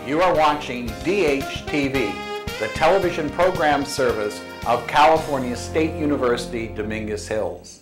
You are watching DHTV, the television program service of California State University, Dominguez Hills.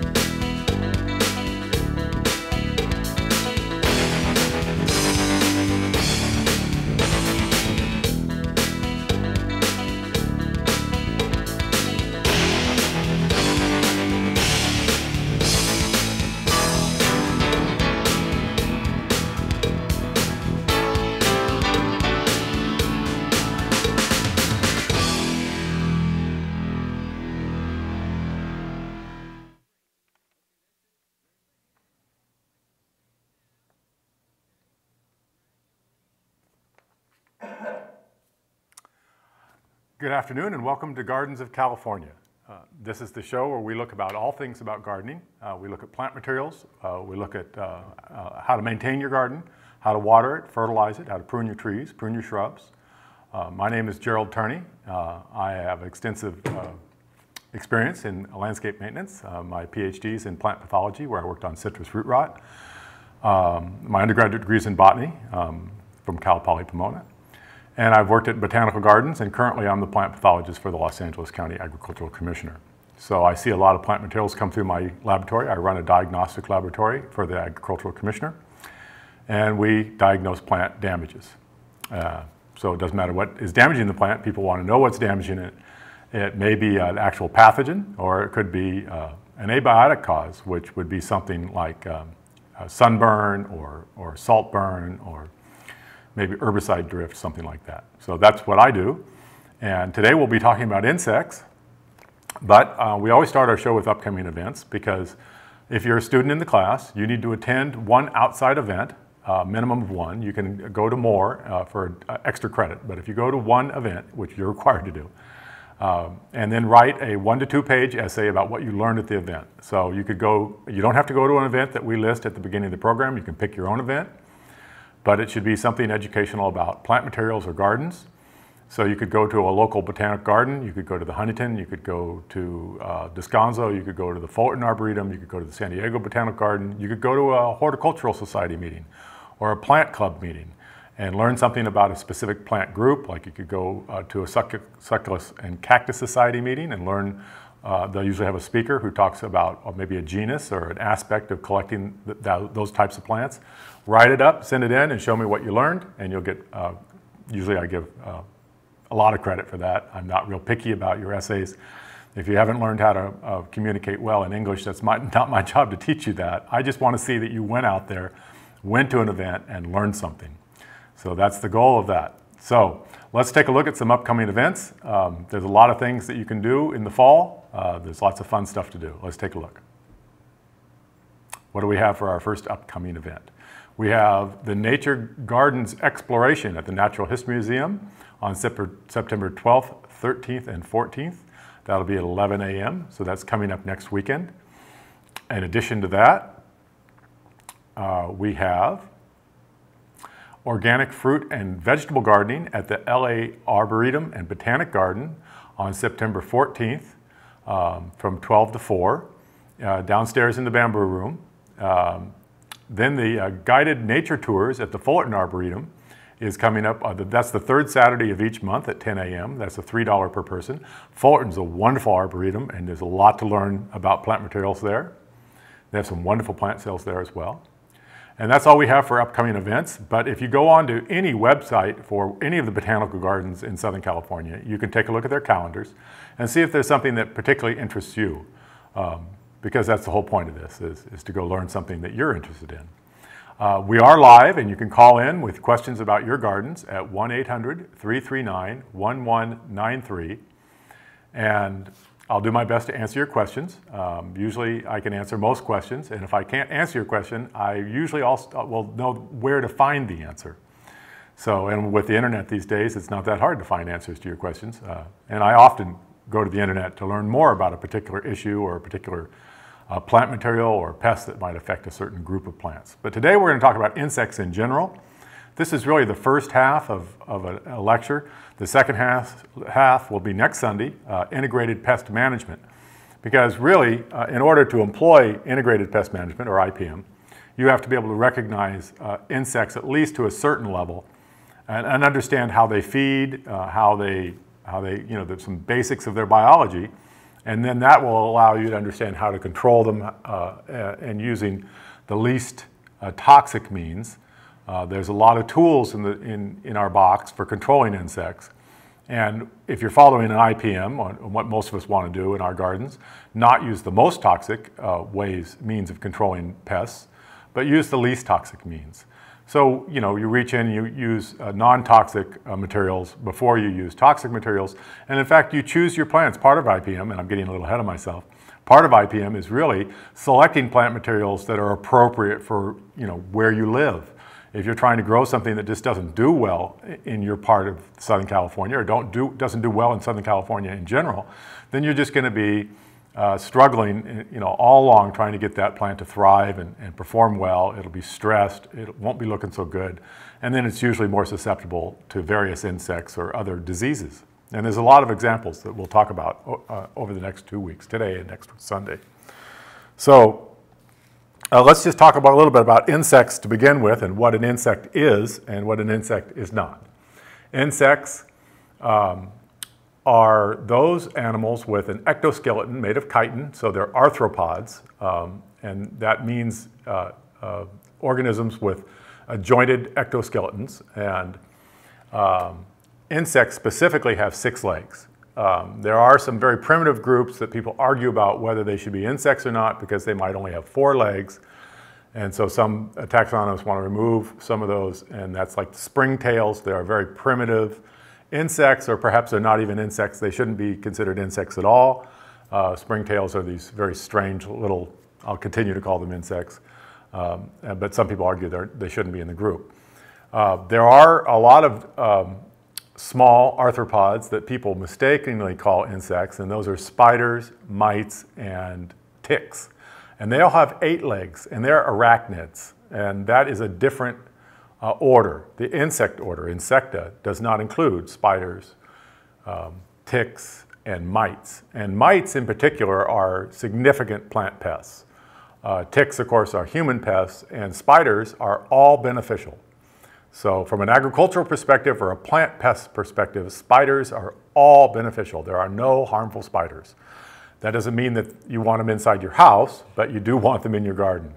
Good afternoon and welcome to Gardens of California. This is the show where we look about all things about gardening. We look at plant materials, we look at how to maintain your garden, how to water it, fertilize it, how to prune your trees, prune your shrubs. My name is Turney. I have extensive experience in landscape maintenance. My PhD is in plant pathology, where I worked on citrus root rot. My undergraduate degree is in botany from Cal Poly Pomona. And I've worked at botanical gardens, and currently I'm the plant pathologist for the Los Angeles County Agricultural Commissioner. So I see a lot of plant materials come through my laboratory. I run a diagnostic laboratory for the Agricultural Commissioner, and we diagnose plant damages. So it doesn't matter what is damaging the plant, people want to know what's damaging it. It may be an actual pathogen, or it could be an abiotic cause, which would be something like sunburn or salt burn, or maybe herbicide drift, something like that. So that's what I do. And today we'll be talking about insects, but we always start our show with upcoming events, because if you're a student in the class, you need to attend one outside event, minimum of one. You can go to more for extra credit, but if you go to one event, which you're required to do, and then write a 1 to 2 page essay about what you learned at the event. So you could go, you don't have to go to an event that we list at the beginning of the program. You can pick your own event. But it should be something educational about plant materials or gardens. So you could go to a local botanic garden, you could go to the Huntington, you could go to Descanso, you could go to the Fulton Arboretum, you could go to the San Diego Botanic Garden, you could go to a horticultural society meeting or a plant club meeting and learn something about a specific plant group. Like you could go to a succulent and cactus society meeting and learn. They'll usually have a speaker who talks about maybe a genus or an aspect of collecting those types of plants. Write it up, send it in, and show me what you learned, and you'll get, usually I give a lot of credit for that. I'm not real picky about your essays. If you haven't learned how to communicate well in English, that's not my job to teach you that. I just want to see that you went out there, went to an event, and learned something. So that's the goal of that. So let's take a look at some upcoming events. There's a lot of things that you can do in the fall. There's lots of fun stuff to do. Let's take a look. What do we have for our first upcoming event? We have the Nature Gardens Exploration at the Natural History Museum on September 12th, 13th, and 14th. That'll be at 11 a.m., so that's coming up next weekend. In addition to that, we have Organic Fruit and Vegetable Gardening at the LA Arboretum and Botanic Garden on September 14th from 12 to 4, downstairs in the Bamboo Room. Then the guided nature tours at the Fulton Arboretum is coming up. That's the third Saturday of each month at 10 a.m. That's a $3 per person. Fulton's a wonderful arboretum, and there's a lot to learn about plant materials there. They have some wonderful plant sales there as well. And that's all we have for upcoming events. But if you go on to any website for any of the botanical gardens in Southern California, you can take a look at their calendars and see if there's something that particularly interests you. Because that's the whole point of this, is to go learn something that you're interested in. We are live, and you can call in with questions about your gardens at 1-800-339-1193. And I'll do my best to answer your questions. Usually I can answer most questions, and if I can't answer your question, I usually also will know where to find the answer. So, and with the internet these days, it's not that hard to find answers to your questions. And I often go to the internet to learn more about a particular issue or a particular plant material or pest that might affect a certain group of plants. But today we're going to talk about insects in general. This is really the first half of a lecture. The second half will be next Sunday, integrated pest management. Because really, in order to employ integrated pest management, or IPM, you have to be able to recognize insects at least to a certain level and understand how they feed, how they, there's some basics of their biology, and then that will allow you to understand how to control them and using the least toxic means. There's a lot of tools in our box for controlling insects. And if you're following an IPM, on what most of us want to do in our gardens, not use the most toxic means of controlling pests, but use the least toxic means. So, you reach in, you use non-toxic materials before you use toxic materials. And in fact, you choose your plants. Part of IPM, and I'm getting a little ahead of myself, part of IPM is really selecting plant materials that are appropriate for, where you live. If you're trying to grow something that just doesn't do well in your part of Southern California, or doesn't do well in Southern California in general, then you're just going to be struggling, all along trying to get that plant to thrive and perform well. It'll be stressed. It won't be looking so good. And then it's usually more susceptible to various insects or other diseases. And there's a lot of examples that we'll talk about over the next 2 weeks, today and next Sunday. So let's just talk about a little bit about insects to begin with, and what an insect is and what an insect is not. Insects are those animals with an ectoskeleton made of chitin, so they're arthropods, and that means organisms with jointed ectoskeletons. And insects specifically have 6 legs. There are some very primitive groups that people argue about whether they should be insects or not, because they might only have 4 legs. And so some taxonomists want to remove some of those, and that's like the springtails. They are very primitive insects, or perhaps they're not even insects. They shouldn't be considered insects at all. Springtails are these very strange little, I'll continue to call them insects, but some people argue they shouldn't be in the group. There are a lot of small arthropods that people mistakenly call insects, and those are spiders, mites, and ticks. And they all have 8 legs, and they're arachnids, and that is a different order. The insect order, Insecta, does not include spiders, ticks, and mites. And mites in particular are significant plant pests. Ticks, of course, are human pests, and spiders are all beneficial. So from an agricultural perspective or a plant pest perspective, spiders are all beneficial. There are no harmful spiders. That doesn't mean that you want them inside your house, but you do want them in your garden.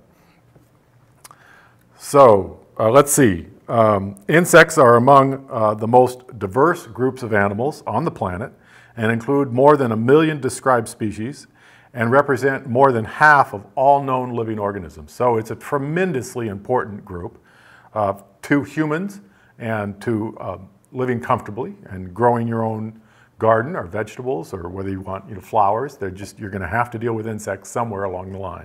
So let's see. Insects are among the most diverse groups of animals on the planet, and include more than 1 million described species and represent more than half of all known living organisms. So it's a tremendously important group to humans and to living comfortably and growing your own garden or vegetables, or whether you want flowers. You're going to have to deal with insects somewhere along the line.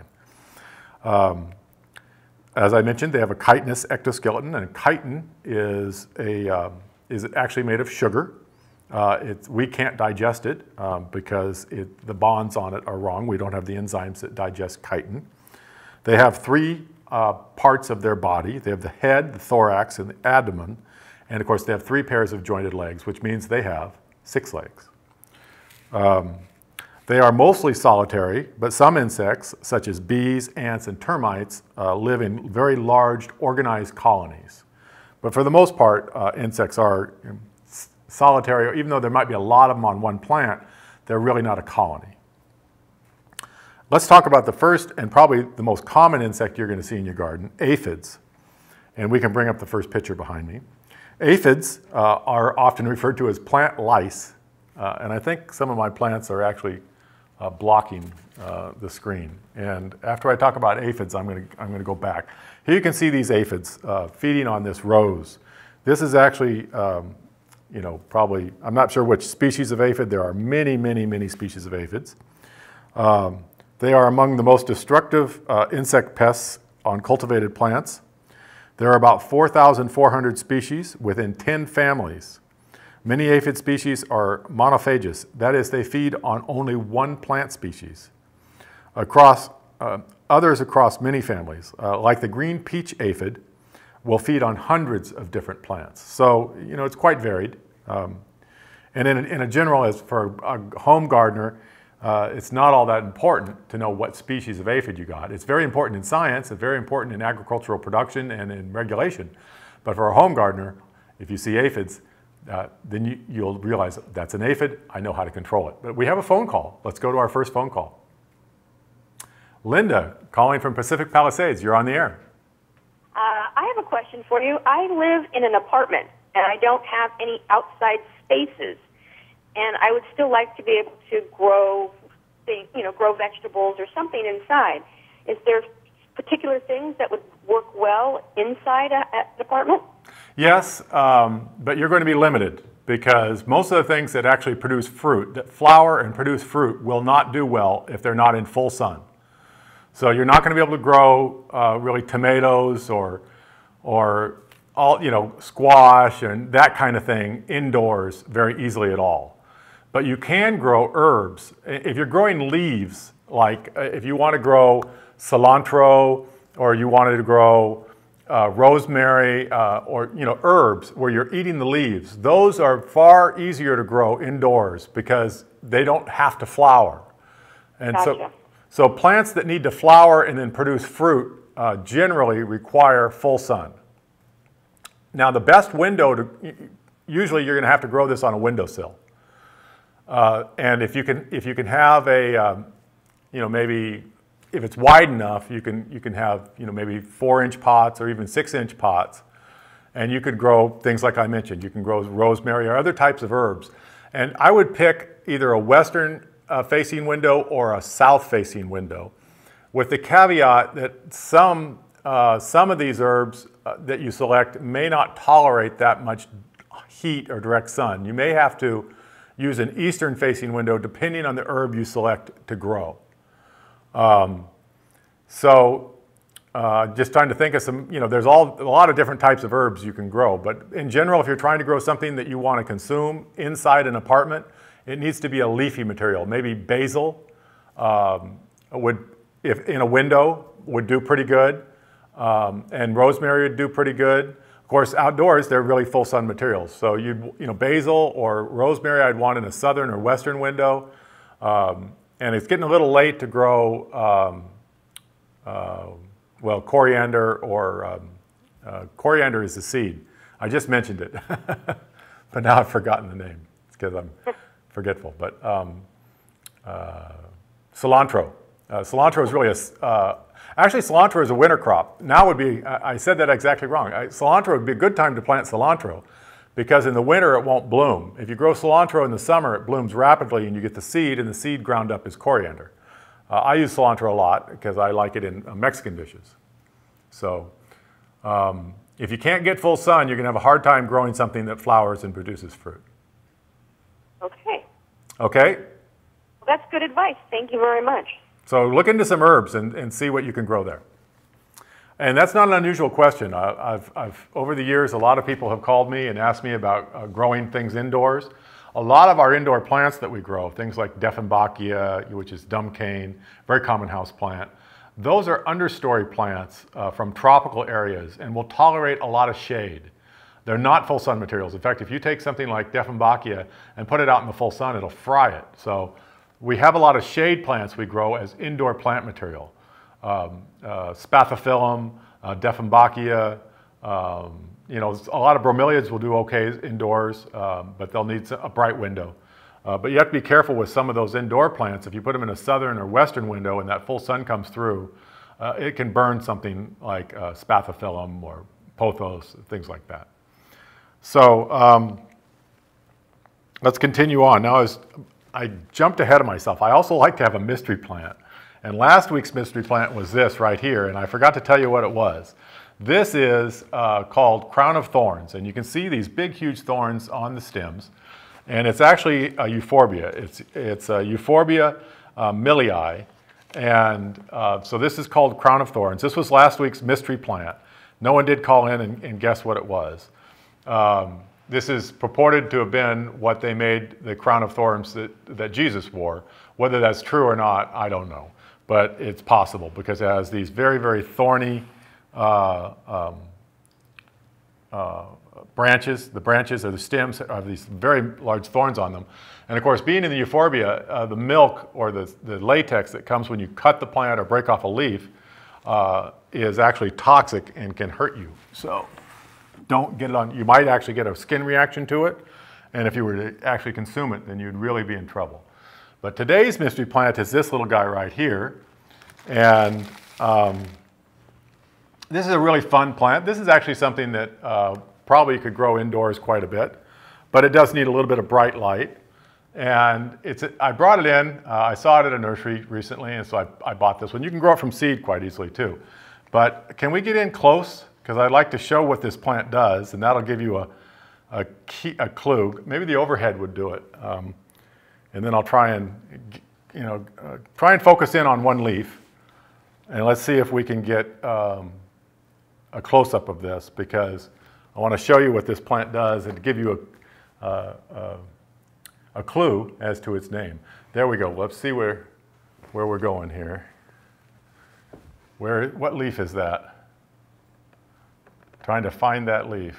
As I mentioned, they have a chitinous exoskeleton, and chitin is actually made of sugar. We can't digest it because the bonds on it are wrong. We don't have the enzymes that digest chitin. They have 3 parts of their body. They have the head, the thorax, and the abdomen. And of course, they have 3 pairs of jointed legs, which means they have 6 legs. They are mostly solitary, but some insects, such as bees, ants, and termites, live in very large organized colonies. But for the most part, insects are solitary, even though there might be a lot of them on one plant, they're really not a colony. Let's talk about the first and probably the most common insect you're going to see in your garden, aphids. And we can bring up the first picture behind me. Aphids are often referred to as plant lice, and I think some of my plants are actually blocking the screen. And after I talk about aphids, I'm going to go back. Here you can see these aphids feeding on this rose. This is actually, probably, I'm not sure which species of aphid. There are many, many, many species of aphids. They are among the most destructive insect pests on cultivated plants. There are about 4,400 species within 10 families. Many aphid species are monophagous. That is, they feed on only one plant species. Others across many families, like the green peach aphid, will feed on hundreds of different plants. So, it's quite varied. And in a general, as for a home gardener, it's not all that important to know what species of aphid you got. It's very important in science, it's very important in agricultural production and in regulation. But for a home gardener, If you see aphids, then you'll realize that's an aphid. I know how to control it. But we have a phone call. Let's go to our first phone call. Linda, calling from Pacific Palisades. You're on the air. I have a question for you. I live in an apartment, and I don't have any outside spaces. And I would still like to be able to grow vegetables or something inside. Is there particular things that would work well inside an apartment? Yes, but you're going to be limited because most of the things that actually produce fruit, that flower and produce fruit, will not do well if they're not in full sun. So you're not going to be able to grow really tomatoes or all, squash and that kind of thing indoors very easily at all. But you can grow herbs. If you're growing leaves, like if you want to grow cilantro or you wanted to grow rosemary or herbs where you're eating the leaves, those are far easier to grow indoors because they don't have to flower. And Gotcha. So plants that need to flower and then produce fruit generally require full sun. Now the best window usually you're going to have to grow this on a windowsill. And if you can have a, maybe if it's wide enough, you can have, maybe 4-inch pots or even 6-inch pots, and you could grow things like I mentioned. You can grow rosemary or other types of herbs. And I would pick either a western facing window or a south facing window, with the caveat that some of these herbs that you select may not tolerate that much heat or direct sun. You may have to use an eastern facing window depending on the herb you select to grow. Just trying to think of some, there's a lot of different types of herbs you can grow, but in general, if you're trying to grow something that you want to consume inside an apartment, it needs to be a leafy material. Maybe basil if in a window, would do pretty good, and rosemary would do pretty good. Of course, outdoors, they're really full sun materials. So basil or rosemary I'd want in a southern or western window. And it's getting a little late to grow, coriander or coriander is the seed. I just mentioned it, but now I've forgotten the name. It's because I'm forgetful. But cilantro. Cilantro is really actually, cilantro is a winter crop. Now would be, I said that exactly wrong. Cilantro would be a good time to plant cilantro because in the winter it won't bloom. If you grow cilantro in the summer, it blooms rapidly and you get the seed, and the seed ground up is coriander. I use cilantro a lot because I like it in Mexican dishes. So if you can't get full sun, you're going to have a hard time growing something that flowers and produces fruit. Okay. Okay? Well, that's good advice. Thank you very much. So look into some herbs and see what you can grow there. And that's not an unusual question. Over the years, a lot of people have called me and asked me about growing things indoors. A lot of our indoor plants that we grow, things like Dieffenbachia, which is dumb cane, very common house plant, those are understory plants from tropical areas and will tolerate a lot of shade. They're not full sun materials. In fact, if you take something like Dieffenbachia and put it out in the full sun, it'll fry it. So we have a lot of shade plants we grow as indoor plant material. Spathiphyllum, Dieffenbachia, a lot of bromeliads will do okay indoors, but they'll need a bright window. But you have to be careful with some of those indoor plants. If you put them in a southern or western window and that full sun comes through, it can burn something like Spathiphyllum or pothos, things like that. So let's continue on. Now, I jumped ahead of myself. I also like to have a mystery plant. And last week's mystery plant was this right here, and I forgot to tell you what it was. This is called crown of thorns, and you can see these big, huge thorns on the stems. And it's actually a euphorbia. It's a euphorbia millii, and so this is called crown of thorns. This was last week's mystery plant. No one did call in and guess what it was. This is purported to have been what they made the crown of thorns that Jesus wore. Whether that's true or not, I don't know. But it's possible because it has these very, very thorny branches. The branches or the stems have these very large thorns on them. And of course, being in the euphorbia, the milk or the latex that comes when you cut the plant or break off a leaf is actually toxic and can hurt you. So don't get it on, you might actually get a skin reaction to it. And if you were to actually consume it, then you'd really be in trouble. But today's mystery plant is this little guy right here. And this is a really fun plant. This is actually something that probably could grow indoors quite a bit, but it does need a little bit of bright light. And I brought it in, I saw it at a nursery recently, and so I bought this one. You can grow it from seed quite easily too. But can we get in close? Because I'd like to show what this plant does, and that'll give you a clue. Maybe the overhead would do it. And then I'll try and, focus in on one leaf. And let's see if we can get a close-up of this, because I want to show you what this plant does and give you a clue as to its name. There we go. Let's see where we're going here. What leaf is that? Trying to find that leaf.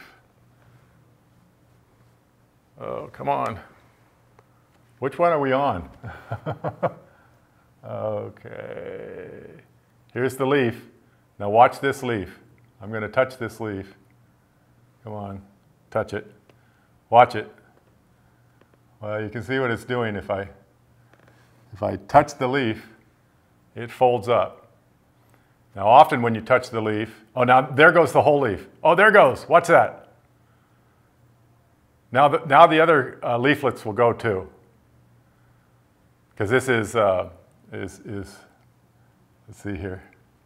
Oh, come on. Which one are we on? Okay. Here's the leaf. Now watch this leaf. I'm going to touch this leaf. Come on, touch it. Watch it. Well, you can see what it's doing. If I touch the leaf, it folds up. Now often when you touch the leaf, oh, now there goes the whole leaf. Oh, there goes. Watch that. Now the other leaflets will go too. Because this is, let's see here.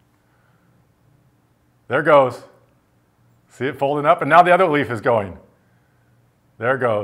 There goes. See it folding up? And now the other leaf is going. There it goes.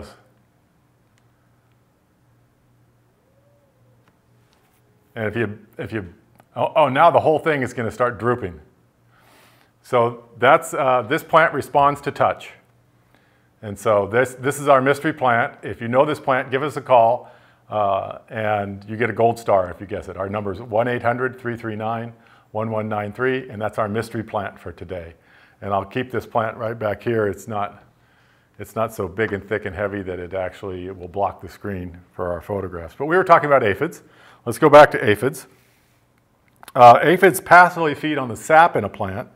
And if you now the whole thing is going to start drooping. So that's, this plant responds to touch. And so this is our mystery plant. If you know this plant, give us a call, and you get a gold star if you guess it. Our number is 1-800-339-1193, and that's our mystery plant for today. And I'll keep this plant right back here. It's not so big and thick and heavy that it will block the screen for our photographs. But we were talking about aphids. Let's go back to aphids. Aphids passively feed on the sap in a plant.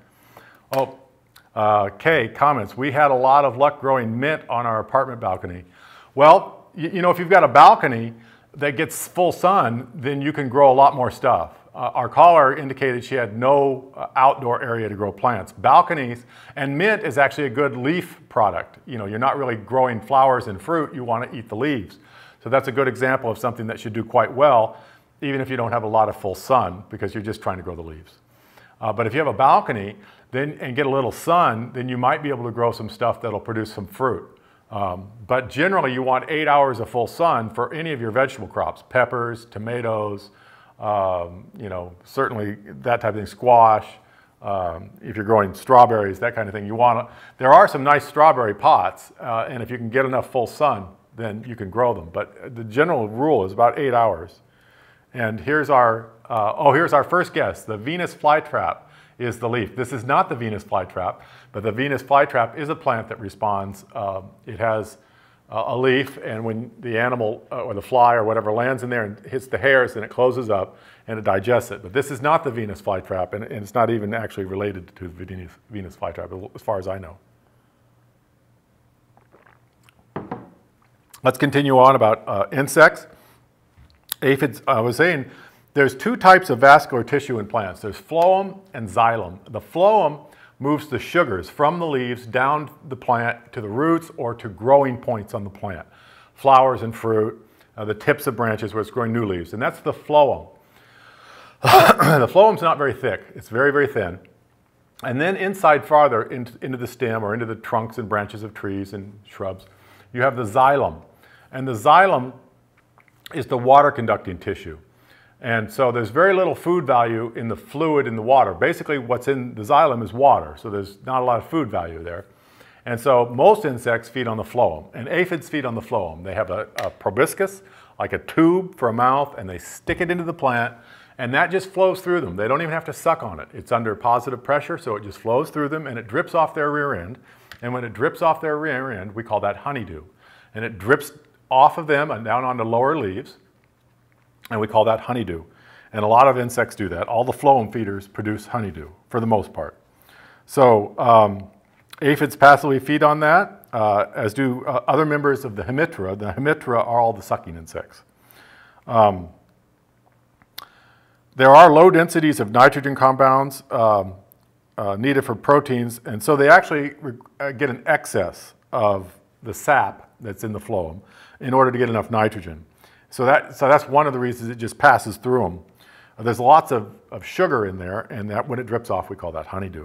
Kay comments, we had a lot of luck growing mint on our apartment balcony. Well, you know, if you've got a balcony that gets full sun, then you can grow a lot more stuff. Our caller indicated she had no outdoor area to grow plants. Balconies, and mint is actually a good leaf product. You know, you're not really growing flowers and fruit, you want to eat the leaves. So that's a good example of something that should do quite well, even if you don't have a lot of full sun, because you're just trying to grow the leaves. But if you have a balcony and get a little sun, then you might be able to grow some stuff that'll produce some fruit. But generally you want 8 hours of full sun for any of your vegetable crops, peppers, tomatoes, you know, certainly that type of thing, squash, if you're growing strawberries, that kind of thing. There are some nice strawberry pots, and if you can get enough full sun, then you can grow them. But the general rule is about 8 hours. And here's our first guess. The Venus flytrap is the leaf. This is not the Venus flytrap, but the Venus flytrap is a plant that responds. It has a leaf, and when the animal or the fly or whatever lands in there and hits the hairs, then it closes up and it digests it. But this is not the Venus flytrap, and it's not even actually related to the Venus flytrap, as far as I know. Let's continue on about insects. Aphids, I was saying, there's two types of vascular tissue in plants. There's phloem and xylem. The phloem moves the sugars from the leaves down the plant to the roots or to growing points on the plant. Flowers and fruit, the tips of branches where it's growing new leaves, and that's the phloem. The phloem's not very thick. It's very, very thin. And then inside farther into the stem or into the trunks and branches of trees and shrubs, you have the xylem. And the xylem is the water conducting tissue. And so there's very little food value in the fluid in the water. Basically what's in the xylem is water, so there's not a lot of food value there. And so most insects feed on the phloem, and aphids feed on the phloem. They have a proboscis, like a tube for a mouth, and they stick it into the plant, and that just flows through them. They don't even have to suck on it. It's under positive pressure, so it just flows through them, and it drips off their rear end. And when it drips off their rear end, we call that honeydew. And it drips off of them and down onto lower leaves, and we call that honeydew. And a lot of insects do that. All the phloem feeders produce honeydew, for the most part. So Aphids passively feed on that, as do other members of the hemiptera. The hemiptera are all the sucking insects. There are low densities of nitrogen compounds needed for proteins, and so they actually get an excess of the sap that's in the phloem in order to get enough nitrogen. So that's one of the reasons it just passes through them. There's lots of sugar in there, and that when it drips off, we call that honeydew.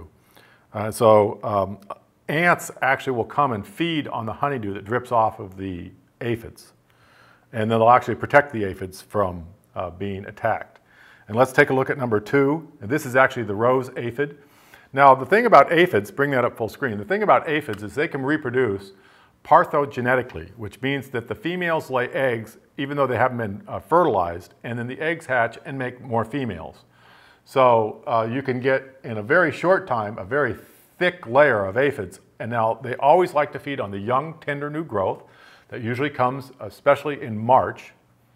Ants actually will come and feed on the honeydew that drips off of the aphids. And then they'll actually protect the aphids from being attacked. And let's take a look at number 2. And this is actually the rose aphid. Now, the thing about aphids, bring that up full screen. The thing about aphids is they can reproduce parthenogenetically, which means that the females lay eggs even though they haven't been fertilized, and then the eggs hatch and make more females. So you can get, in a very short time, a very thick layer of aphids. And now they always like to feed on the young, tender new growth that usually comes especially in March.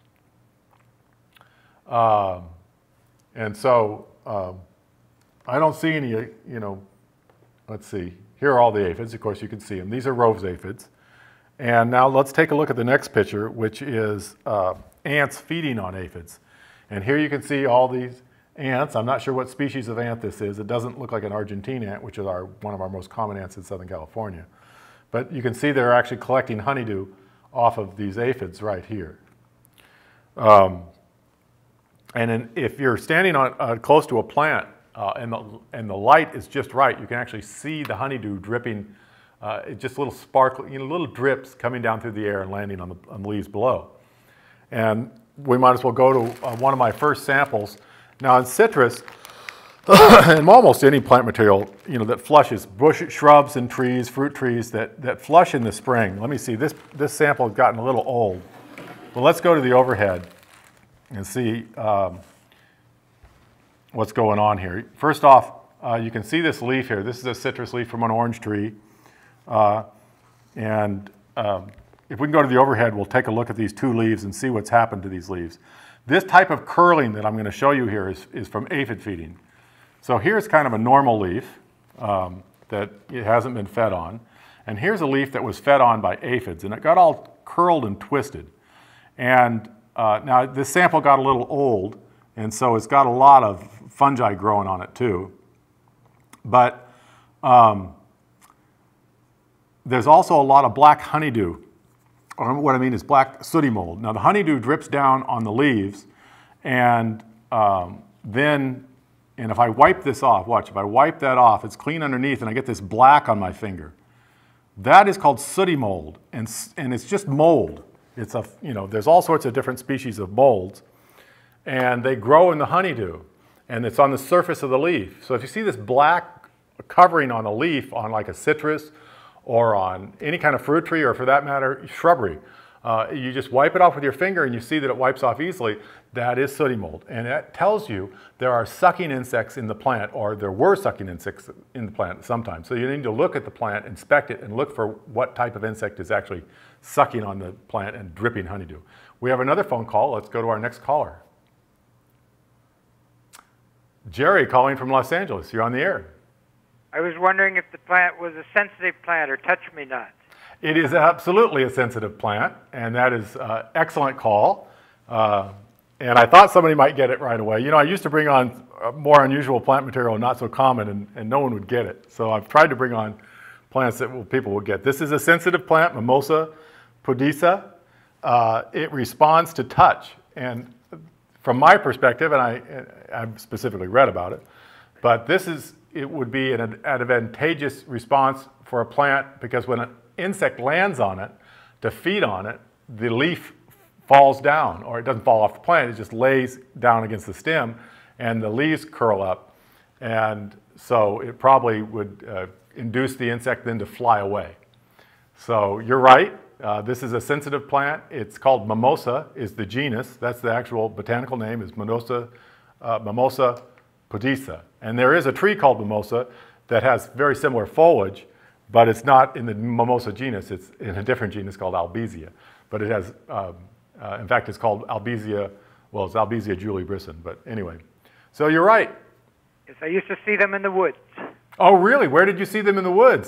And so I don't see any, let's see. Here are all the aphids. Of course, you can see them. These are rose aphids. And now let's take a look at the next picture, which is ants feeding on aphids. And here you can see all these ants. I'm not sure what species of ant this is. It doesn't look like an Argentine ant, which is one of our most common ants in Southern California. But you can see they're actually collecting honeydew off of these aphids right here. And then if you're standing on, close to a plant and the light is just right, you can actually see the honeydew dripping, just little sparkle, little drips coming down through the air and landing on the leaves below. And we might as well go to one of my first samples. Now in citrus, and almost any plant material, that flushes, bush, shrubs and trees, fruit trees that flush in the spring. Let me see, this sample has gotten a little old. Well, let's go to the overhead and see what's going on here. First off, you can see this leaf here. This is a citrus leaf from an orange tree. If we can go to the overhead, we'll take a look at these 2 leaves and see what's happened to these leaves. This type of curling that I'm going to show you here is from aphid feeding. So here's kind of a normal leaf that it hasn't been fed on. And here's a leaf that was fed on by aphids, and it got all curled and twisted. And now this sample got a little old, and so it's got a lot of fungi growing on it too. But there's also a lot of black honeydew, or what I mean is black sooty mold. Now the honeydew drips down on the leaves, and if I wipe this off, watch, if I wipe that off, it's clean underneath and I get this black on my finger. That is called sooty mold, and it's just mold. It's there's all sorts of different species of molds, and they grow in the honeydew, and it's on the surface of the leaf. So if you see this black covering on a leaf on like a citrus or on any kind of fruit tree, or for that matter, shrubbery, you just wipe it off with your finger and you see that it wipes off easily. That is sooty mold, and that tells you there are sucking insects in the plant, or there were sucking insects in the plant sometimes. So you need to look at the plant, inspect it, and look for what type of insect is actually sucking on the plant and dripping honeydew. We have another phone call. Let's go to our next caller. Jerry calling from Los Angeles. You're on the air. I was wondering if the plant was a sensitive plant or touch me not. It is absolutely a sensitive plant, and that is an excellent call. And I thought somebody might get it right away. I used to bring on more unusual plant material, not so common, and no one would get it. So I've tried to bring on plants that people would get. This is a sensitive plant, Mimosa pudicea. It responds to touch. And from my perspective, and I've specifically read about it, but it would be an advantageous response for a plant, because when an insect lands on it to feed on it, the leaf falls down, or it doesn't fall off the plant, it just lays down against the stem, and the leaves curl up. And so it probably would induce the insect then to fly away. So you're right, this is a sensitive plant. It's called Mimosa, is the genus. That's the actual botanical name, is Mimosa pudicea. And there is a tree called Mimosa that has very similar foliage, but it's not in the Mimosa genus, it's in a different genus called Albizia. But it has, in fact, it's called Albizia, well, it's Albizia julibrisson, but anyway. So you're right. Yes, I used to see them in the woods. Oh, really? Where did you see them in the woods?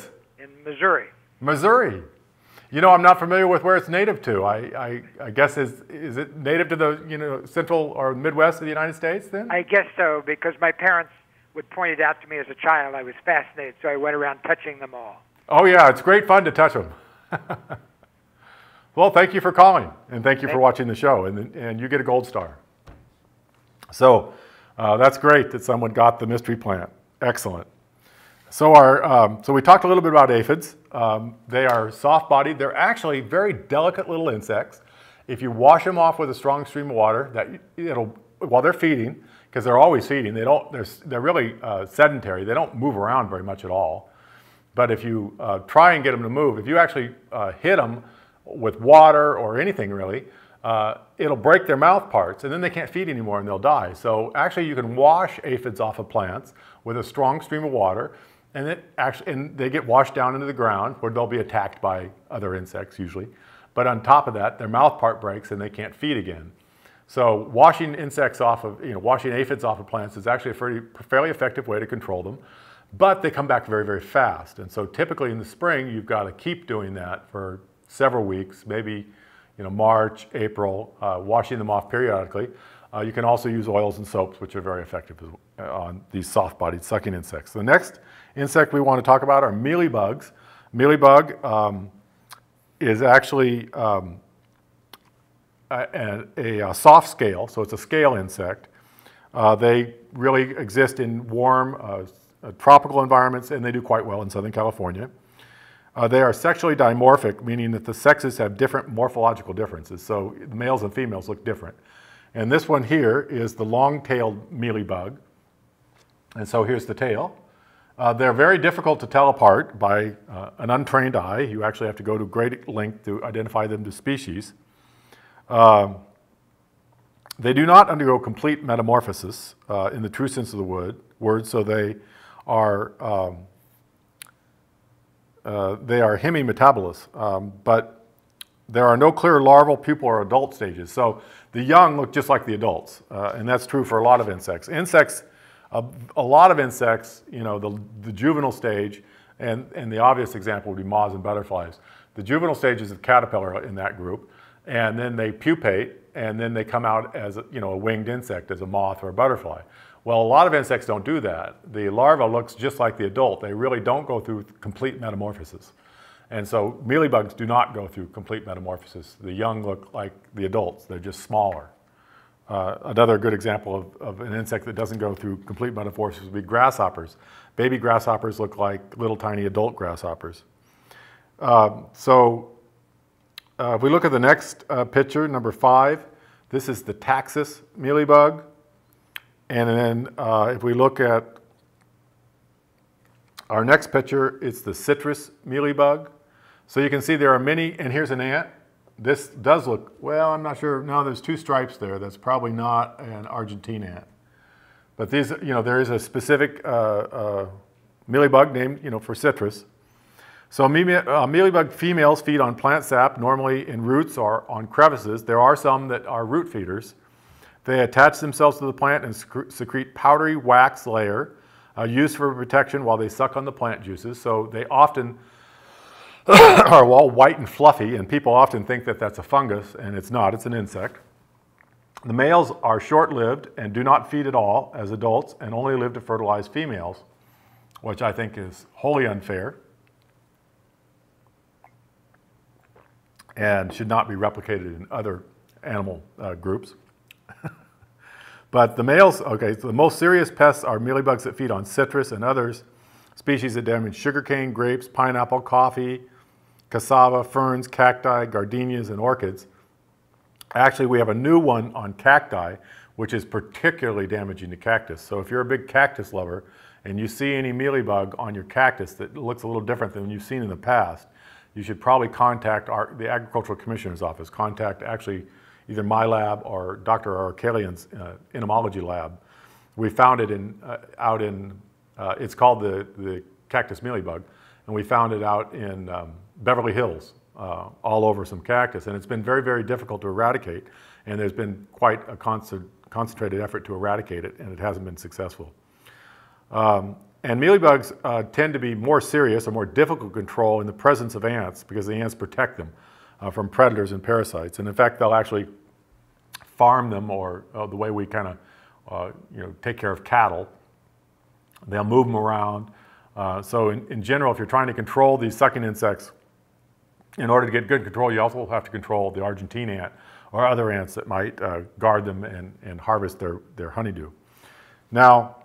in Missouri. Missouri. You know, I'm not familiar with where it's native to. I guess is it native to the central or Midwest of the United States then? I guess so, because my parents would point it out to me as a child. I was fascinated, so I went around touching them all. Oh yeah, it's great fun to touch them. Well, thank you for calling, and thank you for watching the show, and you get a gold star. So that's great that someone got the mystery plant. Excellent. So so we talked a little bit about aphids. They are soft-bodied. They're actually very delicate little insects. If you wash them off with a strong stream of water, while they're feeding, because they're always feeding, they're really sedentary. They don't move around very much at all. But if you try and get them to move, if you actually hit them with water or anything really, it'll break their mouth parts, and then they can't feed anymore and they'll die. So actually you can wash aphids off of plants with a strong stream of water, and they get washed down into the ground where they'll be attacked by other insects usually. But on top of that, their mouth part breaks and they can't feed again. So washing aphids off of plants is actually a fairly effective way to control them, but they come back very, very fast. And so typically in the spring, you've got to keep doing that for several weeks, maybe March, April, washing them off periodically. You can also use oils and soaps, which are very effective on these soft-bodied sucking insects. The next insect we want to talk about are mealybugs. Mealybug is actually a soft scale, so it's a scale insect. They really exist in warm tropical environments, and they do quite well in Southern California. They are sexually dimorphic, meaning that the sexes have different morphological differences, so the males and females look different. And this one here is the long-tailed mealybug, and so here's the tail. They're very difficult to tell apart by an untrained eye. You actually have to go to great length to identify them to species. They do not undergo complete metamorphosis in the true sense of the word, so they are hemimetabolists, but there are no clear larval, pupal, or adult stages. So the young look just like the adults, and that's true for a lot of insects. A lot of insects, the juvenile stage, and the obvious example would be moths and butterflies. The juvenile stage is a caterpillar in that group, and then they pupate, and then they come out as a winged insect, as a moth or a butterfly. Well, a lot of insects don't do that. The larva looks just like the adult. They really don't go through complete metamorphosis. And so mealybugs do not go through complete metamorphosis. The young look like the adults. They're just smaller. Another good example of an insect that doesn't go through complete metamorphosis would be grasshoppers. Baby grasshoppers look like little tiny adult grasshoppers. If we look at the next picture, number 5, this is the taxus mealybug. And then if we look at our next picture, it's the citrus mealybug. So you can see there are many, and here's an ant. This does look, well, I'm not sure. No, there's 2 stripes there. That's probably not an Argentine ant. But these, there is a specific mealybug named, for citrus. So mealybug females feed on plant sap, normally in roots or on crevices. There are some that are root feeders. They attach themselves to the plant and secrete powdery wax layer used for protection while they suck on the plant juices. So they often are all white and fluffy, and people often think that that's a fungus, and it's not. It's an insect. The males are short-lived and do not feed at all as adults and only live to fertilize females, which I think is wholly unfair and should not be replicated in other animal groups. But the males, okay, so the most serious pests are mealybugs that feed on citrus and others, species that damage sugarcane, grapes, pineapple, coffee, cassava, ferns, cacti, gardenias, and orchids. Actually, we have a new one on cacti, which is particularly damaging to cactus. So if you're a big cactus lover and you see any mealybug on your cactus that looks a little different than you've seen in the past, you should probably contact the Agricultural Commissioner's Office. Contact actually either my lab or Dr. Arkalian's entomology lab. We found it it's called the cactus mealybug, and we found it out in Beverly Hills, all over some cactus, and it's been very, very difficult to eradicate, and there's been quite a concentrated effort to eradicate it, and it hasn't been successful. And mealybugs tend to be more serious or more difficult to control in the presence of ants because the ants protect them from predators and parasites. And in fact, they'll actually farm them, or the way we kind of take care of cattle. They'll move them around. So in general, if you're trying to control these sucking insects, in order to get good control, you also have to control the Argentine ant or other ants that might guard them and harvest their honeydew. Now,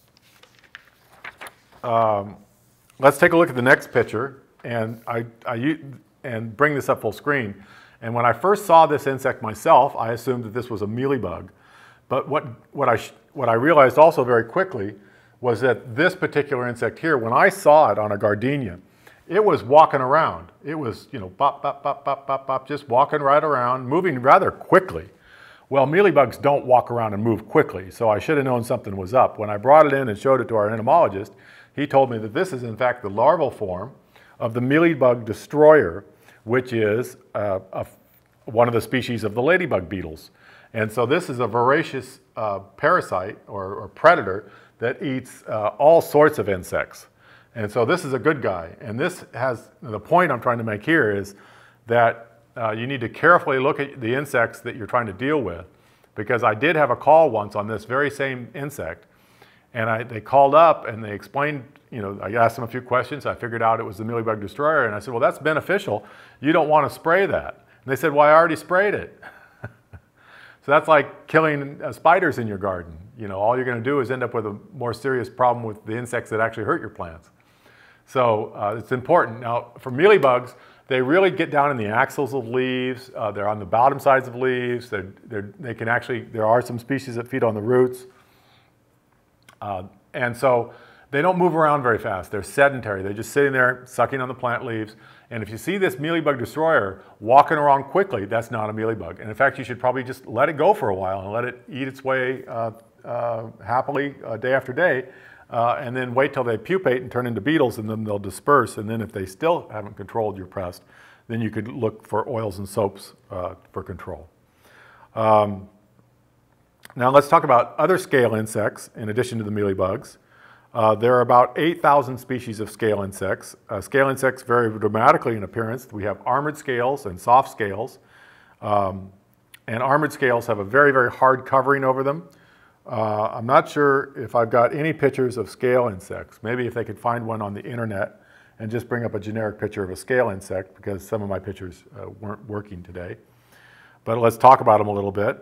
let's take a look at the next picture, and and bring this up full screen. And when I first saw this insect myself, I assumed that this was a mealybug. But what I realized also very quickly was that this particular insect here, when I saw it on a gardenia, it was walking around. It was, bop, bop, bop, bop, bop, bop, just walking right around, moving rather quickly. Well, mealybugs don't walk around and move quickly, so I should have known something was up. When I brought it in and showed it to our entomologist, he told me that this is in fact the larval form of the mealybug destroyer, which is one of the species of the ladybug beetles. And so this is a voracious parasite or predator that eats all sorts of insects. And so this is a good guy. And this has, the point I'm trying to make here is that you need to carefully look at the insects that you're trying to deal with, because I did have a call once on this very same insect, and they called up and they explained, I asked them a few questions. I figured out it was the mealybug destroyer, and I said, well, that's beneficial. You don't want to spray that. And they said, well, I already sprayed it. So that's like killing spiders in your garden. All you're going to do is end up with a more serious problem with the insects that actually hurt your plants. So it's important. Now, for mealybugs, they really get down in the axils of leaves. They're on the bottom sides of leaves. They can actually, there are some species that feed on the roots. And so they don't move around very fast. They're sedentary. They're just sitting there sucking on the plant leaves. And if you see this mealybug destroyer walking around quickly, that's not a mealybug. And in fact, you should probably just let it go for a while and let it eat its way happily day after day, and then wait till they pupate and turn into beetles, and then they'll disperse. And then if they still haven't controlled your pest, then you could look for oils and soaps for control. Now let's talk about other scale insects in addition to the mealybugs. There are about 8,000 species of scale insects. Scale insects vary dramatically in appearance. We have armored scales and soft scales. And armored scales have a very, very hard covering over them. I'm not sure if I've got any pictures of scale insects. Maybe if they could find one on the internet and just bring up a generic picture of a scale insect, because some of my pictures weren't working today. But let's talk about them a little bit.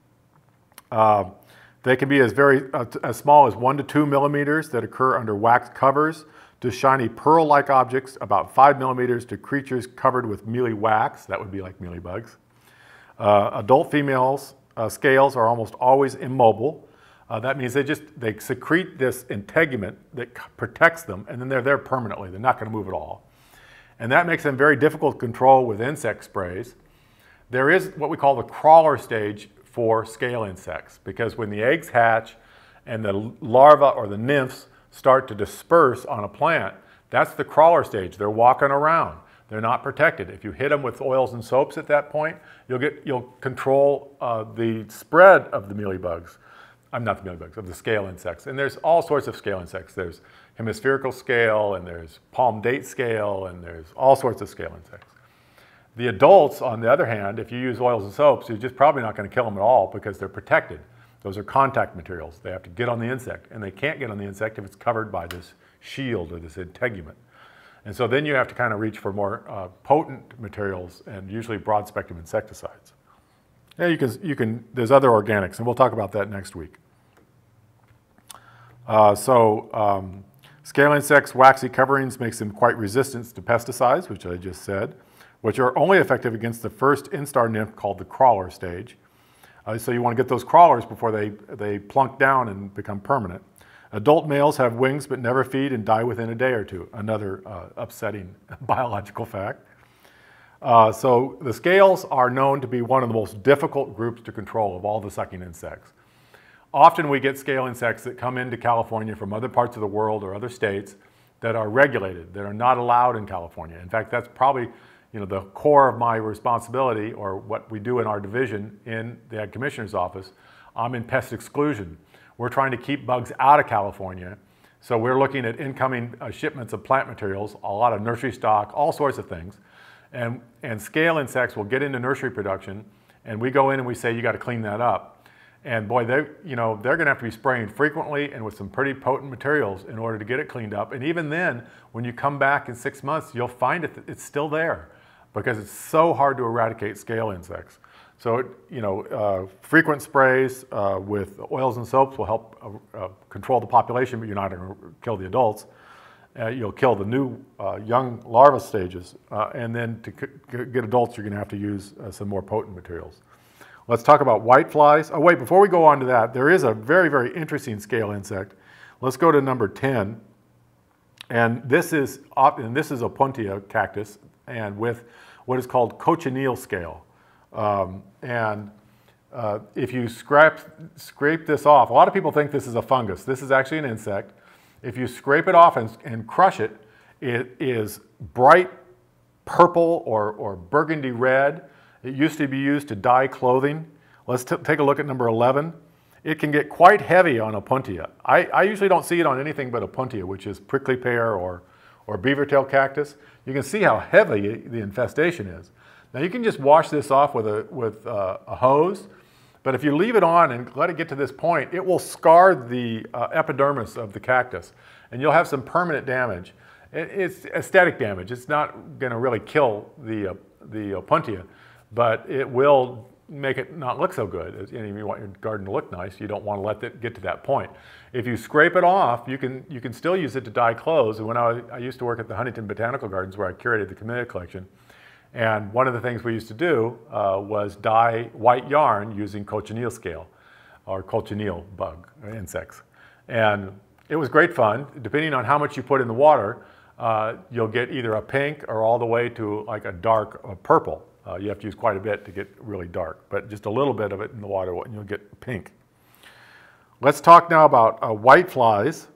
They can be as small as 1 to 2 millimeters that occur under wax covers, to shiny pearl-like objects about 5 millimeters to creatures covered with mealy wax. That would be like mealybugs. Adult females' scales are almost always immobile. That means they secrete this integument that protects them, and then they're there permanently. They're not going to move at all. And that makes them very difficult to control with insect sprays. There is what we call the crawler stage for scale insects, because when the eggs hatch and the larvae or the nymphs start to disperse on a plant, that's the crawler stage. They're walking around. They're not protected. If you hit them with oils and soaps at that point, you'll control the spread of the mealybugs. Not the mealybugs, of the scale insects. And there's all sorts of scale insects. There's hemispherical scale, and there's palm date scale, and there's all sorts of scale insects. The adults, on the other hand, if you use oils and soaps, you're just probably not going to kill them at all, because they're protected. Those are contact materials. They have to get on the insect, and they can't get on the insect if it's covered by this shield or this integument. And so then you have to kind of reach for more potent materials, and usually broad spectrum insecticides. Yeah, there's other organics, and we'll talk about that next week. Scale insects' waxy coverings makes them quite resistant to pesticides, which I just said, which are only effective against the first instar nymph called the crawler stage. So you want to get those crawlers before they plunk down and become permanent. Adult males have wings but never feed and die within a day or two. Another upsetting biological fact. So the scales are known to be one of the most difficult groups to control of all the sucking insects. Often we get scale insects that come into California from other parts of the world or other states that are regulated, that are not allowed in California. In fact, that's probably the core of my responsibility, or what we do in our division in the Ag Commissioner's office. I'm in pest exclusion. We're trying to keep bugs out of California So we're looking at incoming shipments of plant materials, a lot of nursery stock, all sorts of things. And scale insects will get into nursery production, and we go in and we say, you got to clean that up. And boy, they're going to have to be spraying frequently and with some pretty potent materials in order to get it cleaned up. And even then, when you come back in 6 months, you'll find it's still there because it's so hard to eradicate scale insects. So, frequent sprays with oils and soaps will help control the population, but you're not going to kill the adults. You'll kill the new young larva stages. And then to get adults, you're going to have to use some more potent materials. Let's talk about whiteflies. Oh, wait, before we go on to that, there is a very, very interesting scale insect. Let's go to number 10. And this is Opuntia cactus, and with what is called cochineal scale. If you scrape this off, a lot of people think this is a fungus. This is actually an insect. If you scrape it off and crush it, it is bright purple or burgundy red. It used to be used to dye clothing. Let's take a look at number 11. It can get quite heavy on Opuntia. I usually don't see it on anything but Opuntia, which is prickly pear or beavertail cactus. You can see how heavy the infestation is. Now you can just wash this off with a hose, but if you leave it on and let it get to this point, it will scar the epidermis of the cactus, and you'll have some permanent damage. It's aesthetic damage. It's not going to really kill the Opuntia, but it will make it not look so good. If you want your garden to look nice, you don't want to let it get to that point. If you scrape it off, you can still use it to dye clothes. And when I used to work at the Huntington Botanical Gardens, where I curated the camellia collection, and one of the things we used to do was dye white yarn using cochineal scale, or cochineal bug insects. And it was great fun. Depending on how much you put in the water, you'll get either a pink or all the way to like a dark purple. You have to use quite a bit to get really dark, but just a little bit of it in the water and you'll get pink. Let's talk now about whiteflies.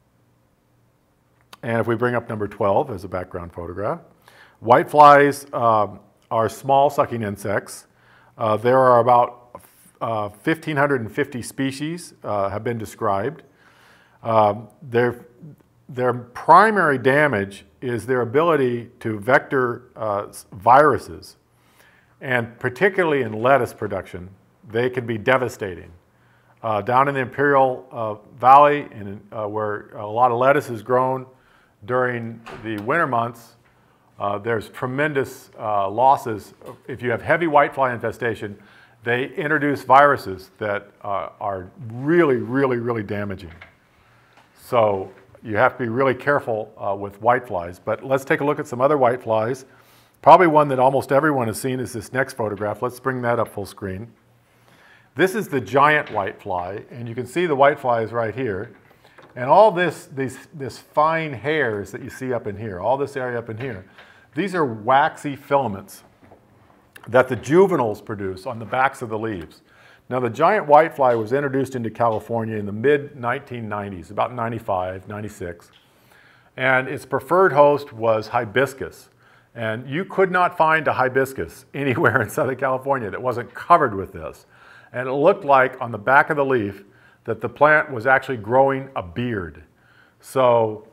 And if we bring up number 12 as a background photograph. Whiteflies are small sucking insects. There are about 1,550 species have been described. Their primary damage is their ability to vector viruses. And particularly in lettuce production, they can be devastating. Down in the Imperial Valley, where a lot of lettuce is grown during the winter months, there's tremendous losses. If you have heavy whitefly infestation, they introduce viruses that are really, really, really damaging. So you have to be really careful with whiteflies. But let's take a look at some other whiteflies. Probably one that almost everyone has seen is this next photograph. Let's bring that up full screen. This is the giant whitefly, and you can see the whiteflies right here. And all this fine hairs that you see up in here, all this area up in here, these are waxy filaments that the juveniles produce on the backs of the leaves. Now the giant whitefly was introduced into California in the mid-1990s, about 95, 96. And its preferred host was hibiscus. And you could not find a hibiscus anywhere in Southern California that wasn't covered with this. And it looked like on the back of the leaf that the plant was actually growing a beard. So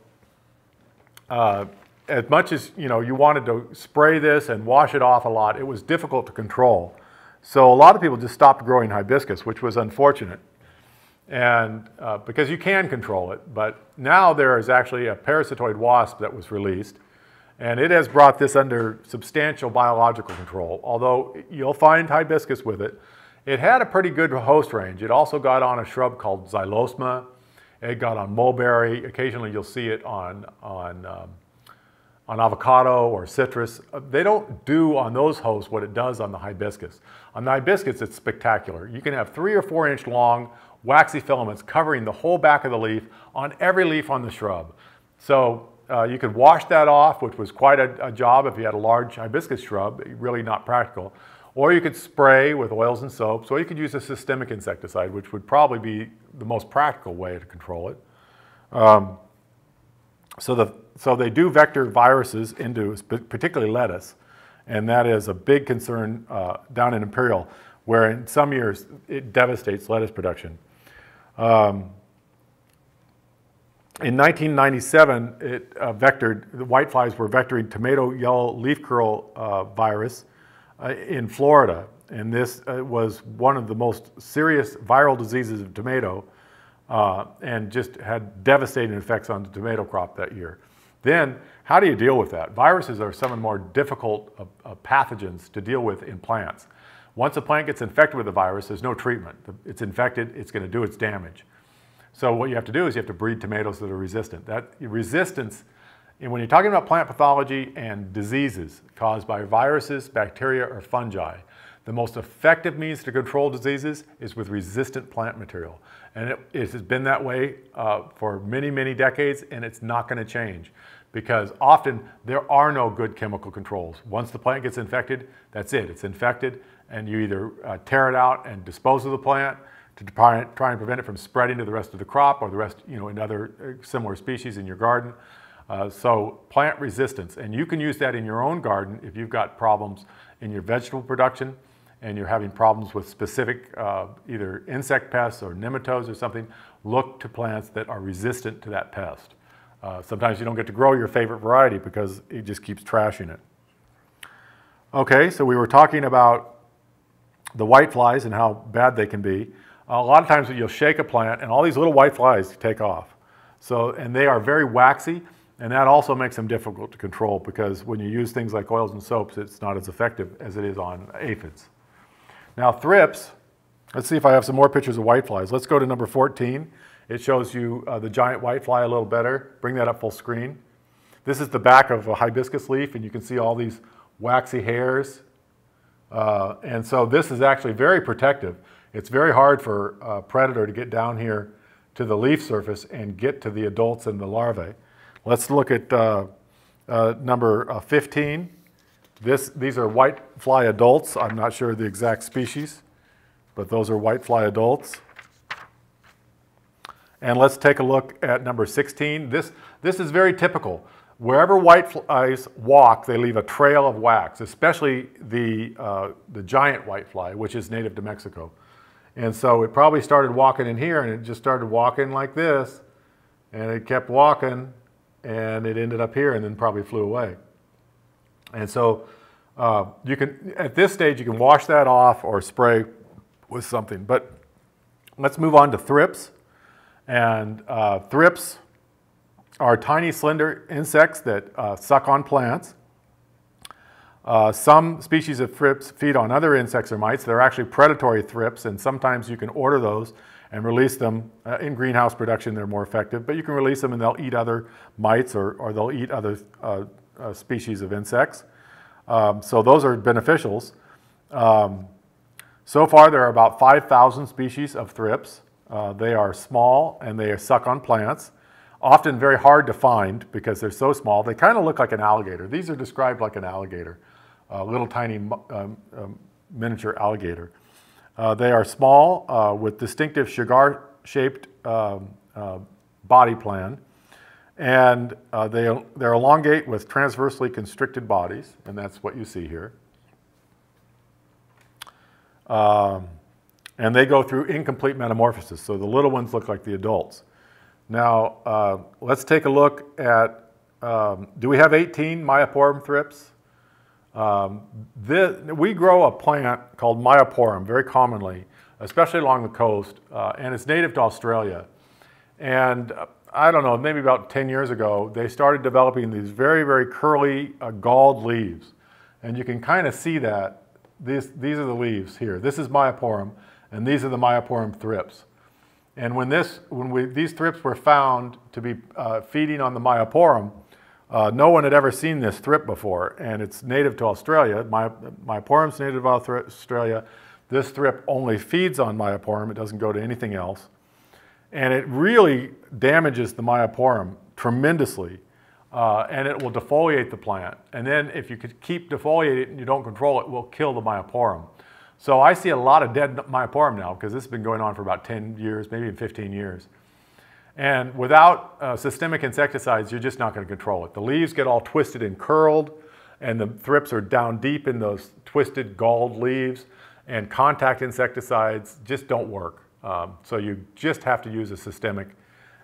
as much as you wanted to spray this and wash it off a lot, it was difficult to control. So a lot of people just stopped growing hibiscus, which was unfortunate. And because you can control it, but now there is actually a parasitoid wasp that was released. And it has brought this under substantial biological control, although you'll find hibiscus with it. It had a pretty good host range. It also got on a shrub called xylosma. It got on mulberry. Occasionally you'll see it on avocado or citrus. They don't do on those hosts what it does on the hibiscus. On the hibiscus, it's spectacular. You can have 3 or 4 inch long waxy filaments covering the whole back of the leaf on every leaf on the shrub. So you could wash that off, which was quite a job if you had a large hibiscus shrub, really not practical. Or you could spray with oils and soaps, or you could use a systemic insecticide, which would probably be the most practical way to control it. So they do vector viruses into particularly lettuce, and that is a big concern down in Imperial, where in some years it devastates lettuce production. In 1997, the whiteflies were vectoring tomato yellow leaf curl virus in Florida. And this was one of the most serious viral diseases of tomato and just had devastating effects on the tomato crop that year. Then, how do you deal with that? Viruses are some of the more difficult pathogens to deal with in plants. Once a plant gets infected with a virus, there's no treatment. It's infected, it's going to do its damage. So what you have to do is you have to breed tomatoes that are resistant. That resistance, and when you're talking about plant pathology and diseases caused by viruses, bacteria, or fungi, the most effective means to control diseases is with resistant plant material. And it has been that way for many, many decades, and it's not going to change because often there are no good chemical controls. Once the plant gets infected, that's it. It's infected, and you either tear it out and dispose of the plant to try and prevent it from spreading to the rest of the crop or the rest, in other similar species in your garden. So plant resistance, and you can use that in your own garden if you've got problems in your vegetable production and you're having problems with specific either insect pests or nematodes or something. Look to plants that are resistant to that pest. Sometimes you don't get to grow your favorite variety because it just keeps trashing it. Okay, so we were talking about the whiteflies and how bad they can be. A lot of times you'll shake a plant and all these little white flies take off. And they are very waxy, and that also makes them difficult to control because when you use things like oils and soaps, it's not as effective as it is on aphids. Now thrips, let's see if I have some more pictures of whiteflies. Let's go to number 14. It shows you the giant whitefly a little better. Bring that up full screen. This is the back of a hibiscus leaf, and you can see all these waxy hairs. And so this is actually very protective. It's very hard for a predator to get down here to the leaf surface and get to the adults and the larvae. Let's look at number 15. These are whitefly adults. I'm not sure the exact species, but those are whitefly adults. And let's take a look at number 16. This is very typical. Wherever whiteflies walk, they leave a trail of wax, especially the giant whitefly, which is native to Mexico. And so it probably started walking in here, and it just started walking like this, and it kept walking, and it ended up here, and then probably flew away. And so you can, at this stage, you can wash that off or spray with something. But let's move on to thrips. And thrips are tiny, slender insects that suck on plants. Some species of thrips feed on other insects or mites. They're actually predatory thrips, and sometimes you can order those and release them. In greenhouse production, they're more effective, but you can release them and they'll eat other mites or they'll eat other species of insects. So those are beneficials. So far, there are about 5,000 species of thrips. They are small and they suck on plants. Often very hard to find because they're so small. They kind of look like an alligator. These are described like an alligator, a little tiny miniature alligator. They are small with distinctive cigar-shaped body plan, and they're elongate with transversely constricted bodies, and that's what you see here. And they go through incomplete metamorphosis, so the little ones look like the adults. Now, let's take a look at, do we have 18 Myoporum thrips? We grow a plant called Myoporum very commonly, especially along the coast, and it's native to Australia. And I don't know, maybe about 10 years ago, they started developing these very, very curly, galled leaves. And you can kind of see that. These are the leaves here. This is Myoporum, and these are the Myoporum thrips. And when these thrips were found to be feeding on the Myoporum, no one had ever seen this thrip before, and it's native to Australia. Myoporum's native to Australia. This thrip only feeds on Myoporum. It doesn't go to anything else. And it really damages the Myoporum tremendously, and it will defoliate the plant. And then if you could keep defoliating it and you don't control it, it will kill the Myoporum. So I see a lot of dead Myoporum now because this has been going on for about 10 years, maybe even 15 years. And without systemic insecticides, you're just not going to control it. The leaves get all twisted and curled, and the thrips are down deep in those twisted, galled leaves, and contact insecticides just don't work. So you just have to use a systemic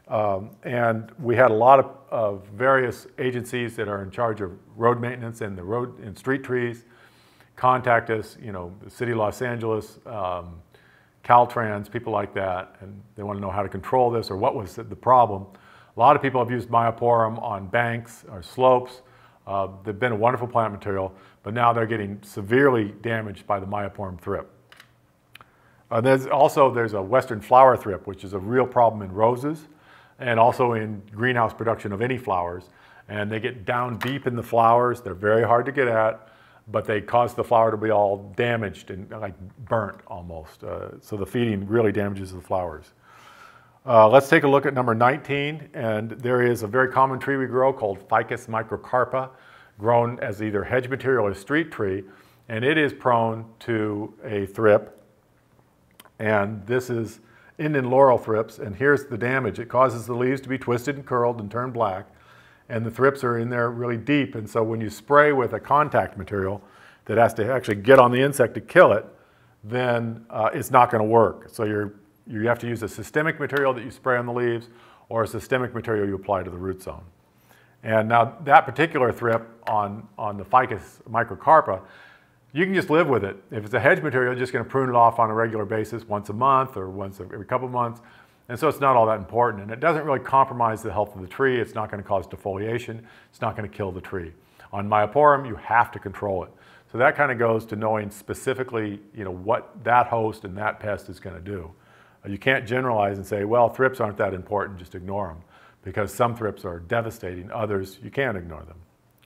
And we had a lot of various agencies that are in charge of road maintenance and the road and street trees contact us, you know, the City of Los Angeles, Caltrans, people like that, and they want to know how to control this or what was the problem. A lot of people have used myoporum on banks or slopes. They've been a wonderful plant material, but now they're getting severely damaged by the myoporum thrip. There's a western flower thrip, which is a real problem in roses and also in greenhouse production of any flowers. And they get down deep in the flowers. They're very hard to get at, but they cause the flower to be all damaged and like burnt almost. So the feeding really damages the flowers. Let's take a look at number 19. And there is a very common tree we grow called Ficus microcarpa, grown as either hedge material or street tree. And it is prone to a thrip. And this is Indian laurel thrips, and here's the damage. It causes the leaves to be twisted and curled and turn black, and the thrips are in there really deep, and so when you spray with a contact material that has to actually get on the insect to kill it, then it's not going to work. So you have to use a systemic material that you spray on the leaves or a systemic material you apply to the root zone. And now that particular thrip on the Ficus microcarpa, you can just live with it. If it's a hedge material, you're just going to prune it off on a regular basis once a month or once every couple of months. And so it's not all that important. And it doesn't really compromise the health of the tree. It's not going to cause defoliation. It's not going to kill the tree. On myoporum, you have to control it. So that kind of goes to knowing specifically, you know, what that host and that pest is going to do. You can't generalize and say, well, thrips aren't that important, just ignore them. Because some thrips are devastating. Others, you can't ignore them.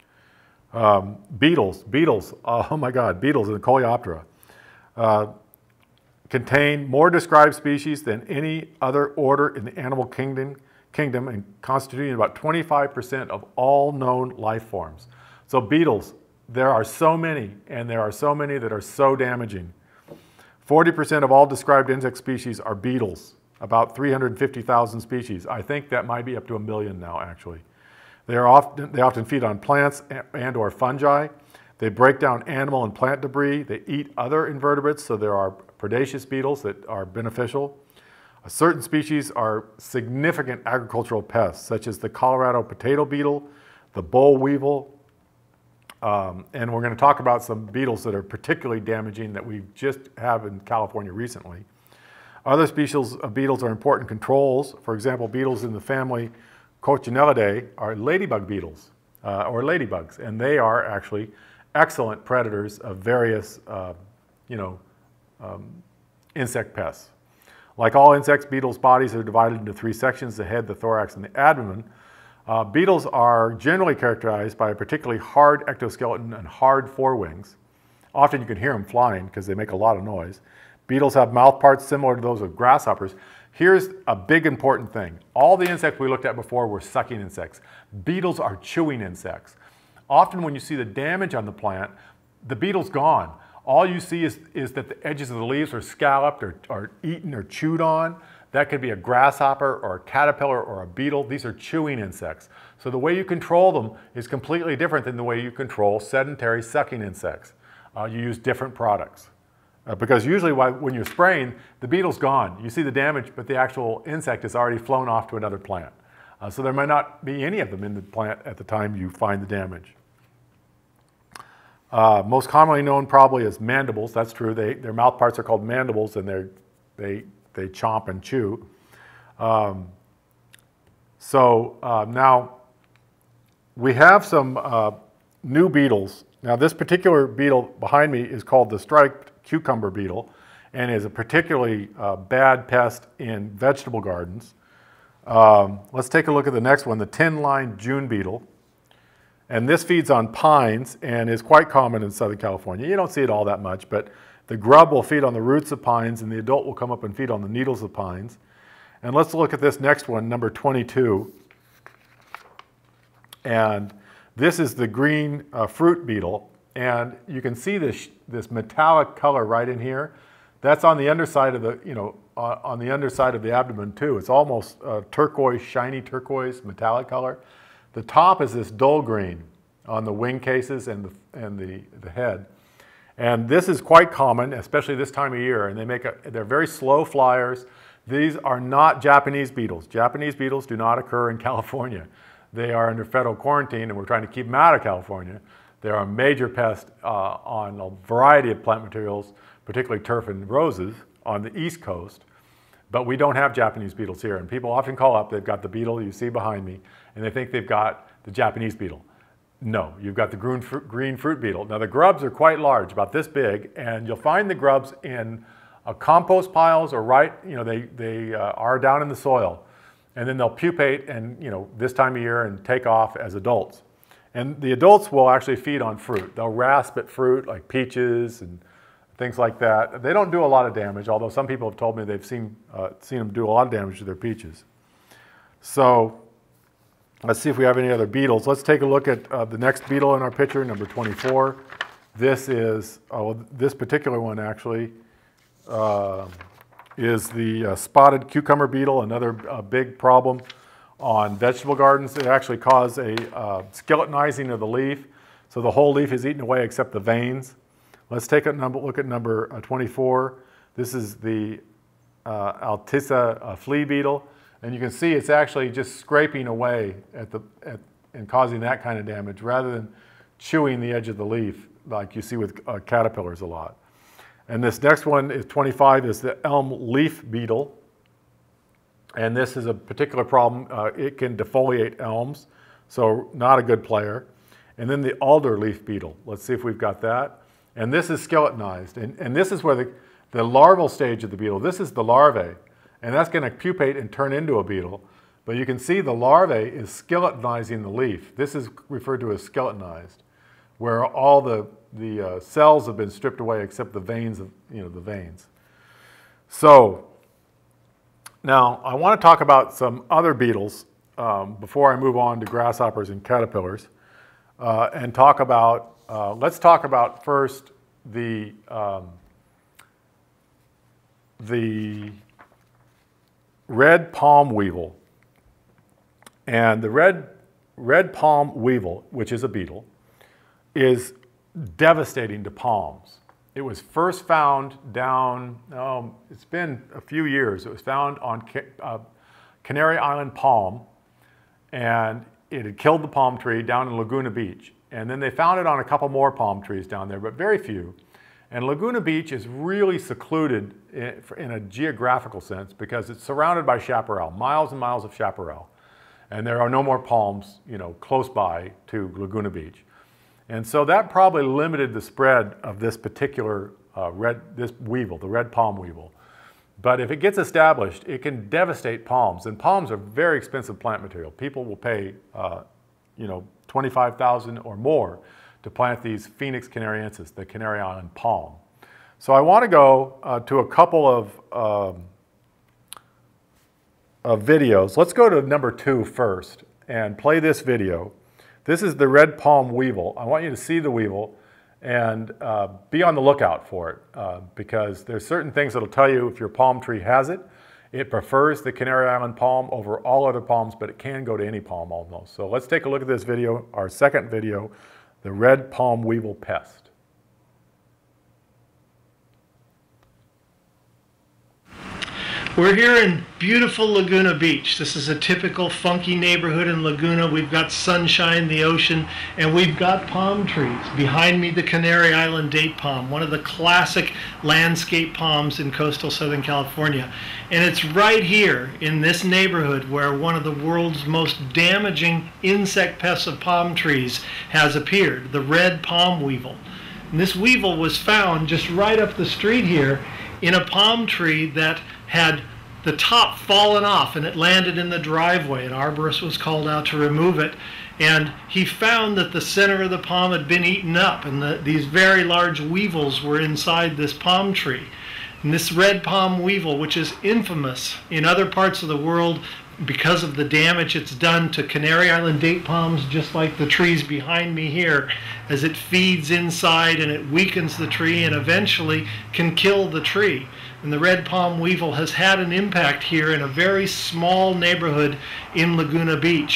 Beetles, oh my God, beetles in the Coleoptera contain more described species than any other order in the animal kingdom and constituting about 25% of all known life forms. So beetles, there are so many, and there are so many that are so damaging. 40% of all described insect species are beetles, about 350,000 species. I think that might be up to 1 million now, actually. They often feed on plants and or fungi. They break down animal and plant debris. They eat other invertebrates, so there are predaceous beetles that are beneficial. Certain species are significant agricultural pests, such as the Colorado potato beetle, the boll weevil, and we're going to talk about some beetles that are particularly damaging that we just have in California recently. Other species of beetles are important controls. For example, beetles in the family Coccinellidae are ladybug beetles, or ladybugs, and they are actually excellent predators of various, insect pests. Like all insects, beetles' bodies are divided into 3 sections: the head, the thorax, and the abdomen. Beetles are generally characterized by a particularly hard ectoskeleton and hard forewings. Often you can hear them flying because they make a lot of noise. Beetles have mouth parts similar to those of grasshoppers. Here's a big important thing. All the insects we looked at before were sucking insects. Beetles are chewing insects. Often when you see the damage on the plant, the beetle's gone. All you see is that the edges of the leaves are scalloped or eaten or chewed on. That could be a grasshopper or a caterpillar or a beetle. These are chewing insects. So the way you control them is completely different than the way you control sedentary sucking insects. You use different products. Because usually when you're spraying, the beetle's gone. You see the damage, but the actual insect has already flown off to another plant. So there might not be any of them in the plant at the time you find the damage. Most commonly known probably as mandibles. That's true. Their mouth parts are called mandibles, and they chomp and chew. Now we have some new beetles. Now this particular beetle behind me is called the striped cucumber beetle and is a particularly bad pest in vegetable gardens. Let's take a look at the next one, the tin-lined June beetle. And this feeds on pines and is quite common in Southern California. You don't see it all that much, but the grub will feed on the roots of pines and the adult will come up and feed on the needles of pines. And let's look at this next one, number 22. And this is the green fruit beetle. And you can see this metallic color right in here. That's on the underside of the, on the underside of the abdomen too. It's almost turquoise, shiny turquoise metallic color. The top is this dull green on the wing cases and the head. And this is quite common, especially this time of year. And they're very slow flyers. These are not Japanese beetles. Japanese beetles do not occur in California. They are under federal quarantine, and we're trying to keep them out of California. They are a major pest on a variety of plant materials, particularly turf and roses on the East Coast. But we don't have Japanese beetles here. And people often call up, they've got the beetle you see behind me, and they think they've got the Japanese beetle. No, you've got the green fruit beetle. Now the grubs are quite large, about this big, and you'll find the grubs in compost piles or they are down in the soil. And then they'll pupate and, this time of year and take off as adults. And the adults will actually feed on fruit. They'll rasp at fruit like peaches and things like that. They don't do a lot of damage, although some people have told me they've seen them do a lot of damage to their peaches. So let's see if we have any other beetles. Let's take a look at the next beetle in our picture, number 24. This is, this particular one actually is the spotted cucumber beetle, another big problem on vegetable gardens. It actually causes a skeletonizing of the leaf, so the whole leaf is eaten away except the veins. Let's take a look at number 24. This is the Altissa flea beetle, and you can see it's actually just scraping away and causing that kind of damage rather than chewing the edge of the leaf like you see with caterpillars a lot. And this next one is 25, is the elm leaf beetle. And this is a particular problem. It can defoliate elms, so not a good player. And then the alder leaf beetle. Let's see if we've got that. And this is skeletonized. And this is where the larval stage of the beetle, this is the larvae. And that's going to pupate and turn into a beetle. But you can see the larvae is skeletonizing the leaf. This is referred to as skeletonized, where all the cells have been stripped away except the veins of, the veins. So now I want to talk about some other beetles before I move on to grasshoppers and caterpillars, and talk about, let's talk about first the red palm weevil. And the red palm weevil, which is a beetle, is devastating to palms. It was first found down, it's been a few years. It was found on Canary Island palm, and it had killed the palm tree down in Laguna Beach. And then they found it on a couple more palm trees down there, but very few. And Laguna Beach is really secluded in a geographical sense because it's surrounded by chaparral, miles and miles of chaparral. And there are no more palms, close by to Laguna Beach. And so that probably limited the spread of this particular this weevil, the red palm weevil. But if it gets established, it can devastate palms. And palms are very expensive plant material. People will pay, $25,000 or more to plant these Phoenix canariensis, the Canary Island palm. So I want to go to a couple of videos. Let's go to number 2 first and play this video. This is the red palm weevil. I want you to see the weevil and be on the lookout for it because there's certain things that'll tell you if your palm tree has it. It prefers the Canary Island palm over all other palms, but it can go to any palm almost. So let's take a look at this video, our second video, the red palm weevil pest. We're here in beautiful Laguna Beach. This is a typical funky neighborhood in Laguna. We've got sunshine, the ocean, and we've got palm trees. Behind me, the Canary Island date palm, one of the classic landscape palms in coastal Southern California. And it's right here in this neighborhood where one of the world's most damaging insect pests of palm trees has appeared, the red palm weevil. And this weevil was found just right up the street here in a palm tree that had the top fallen off, and it landed in the driveway. An arborist was called out to remove it, and he found that the center of the palm had been eaten up, and these very large weevils were inside this palm tree. And this red palm weevil, which is infamous in other parts of the world because of the damage it's done to Canary Island date palms, just like the trees behind me here, as it feeds inside and it weakens the tree and eventually can kill the tree. And the red palm weevil has had an impact here in a very small neighborhood in Laguna Beach.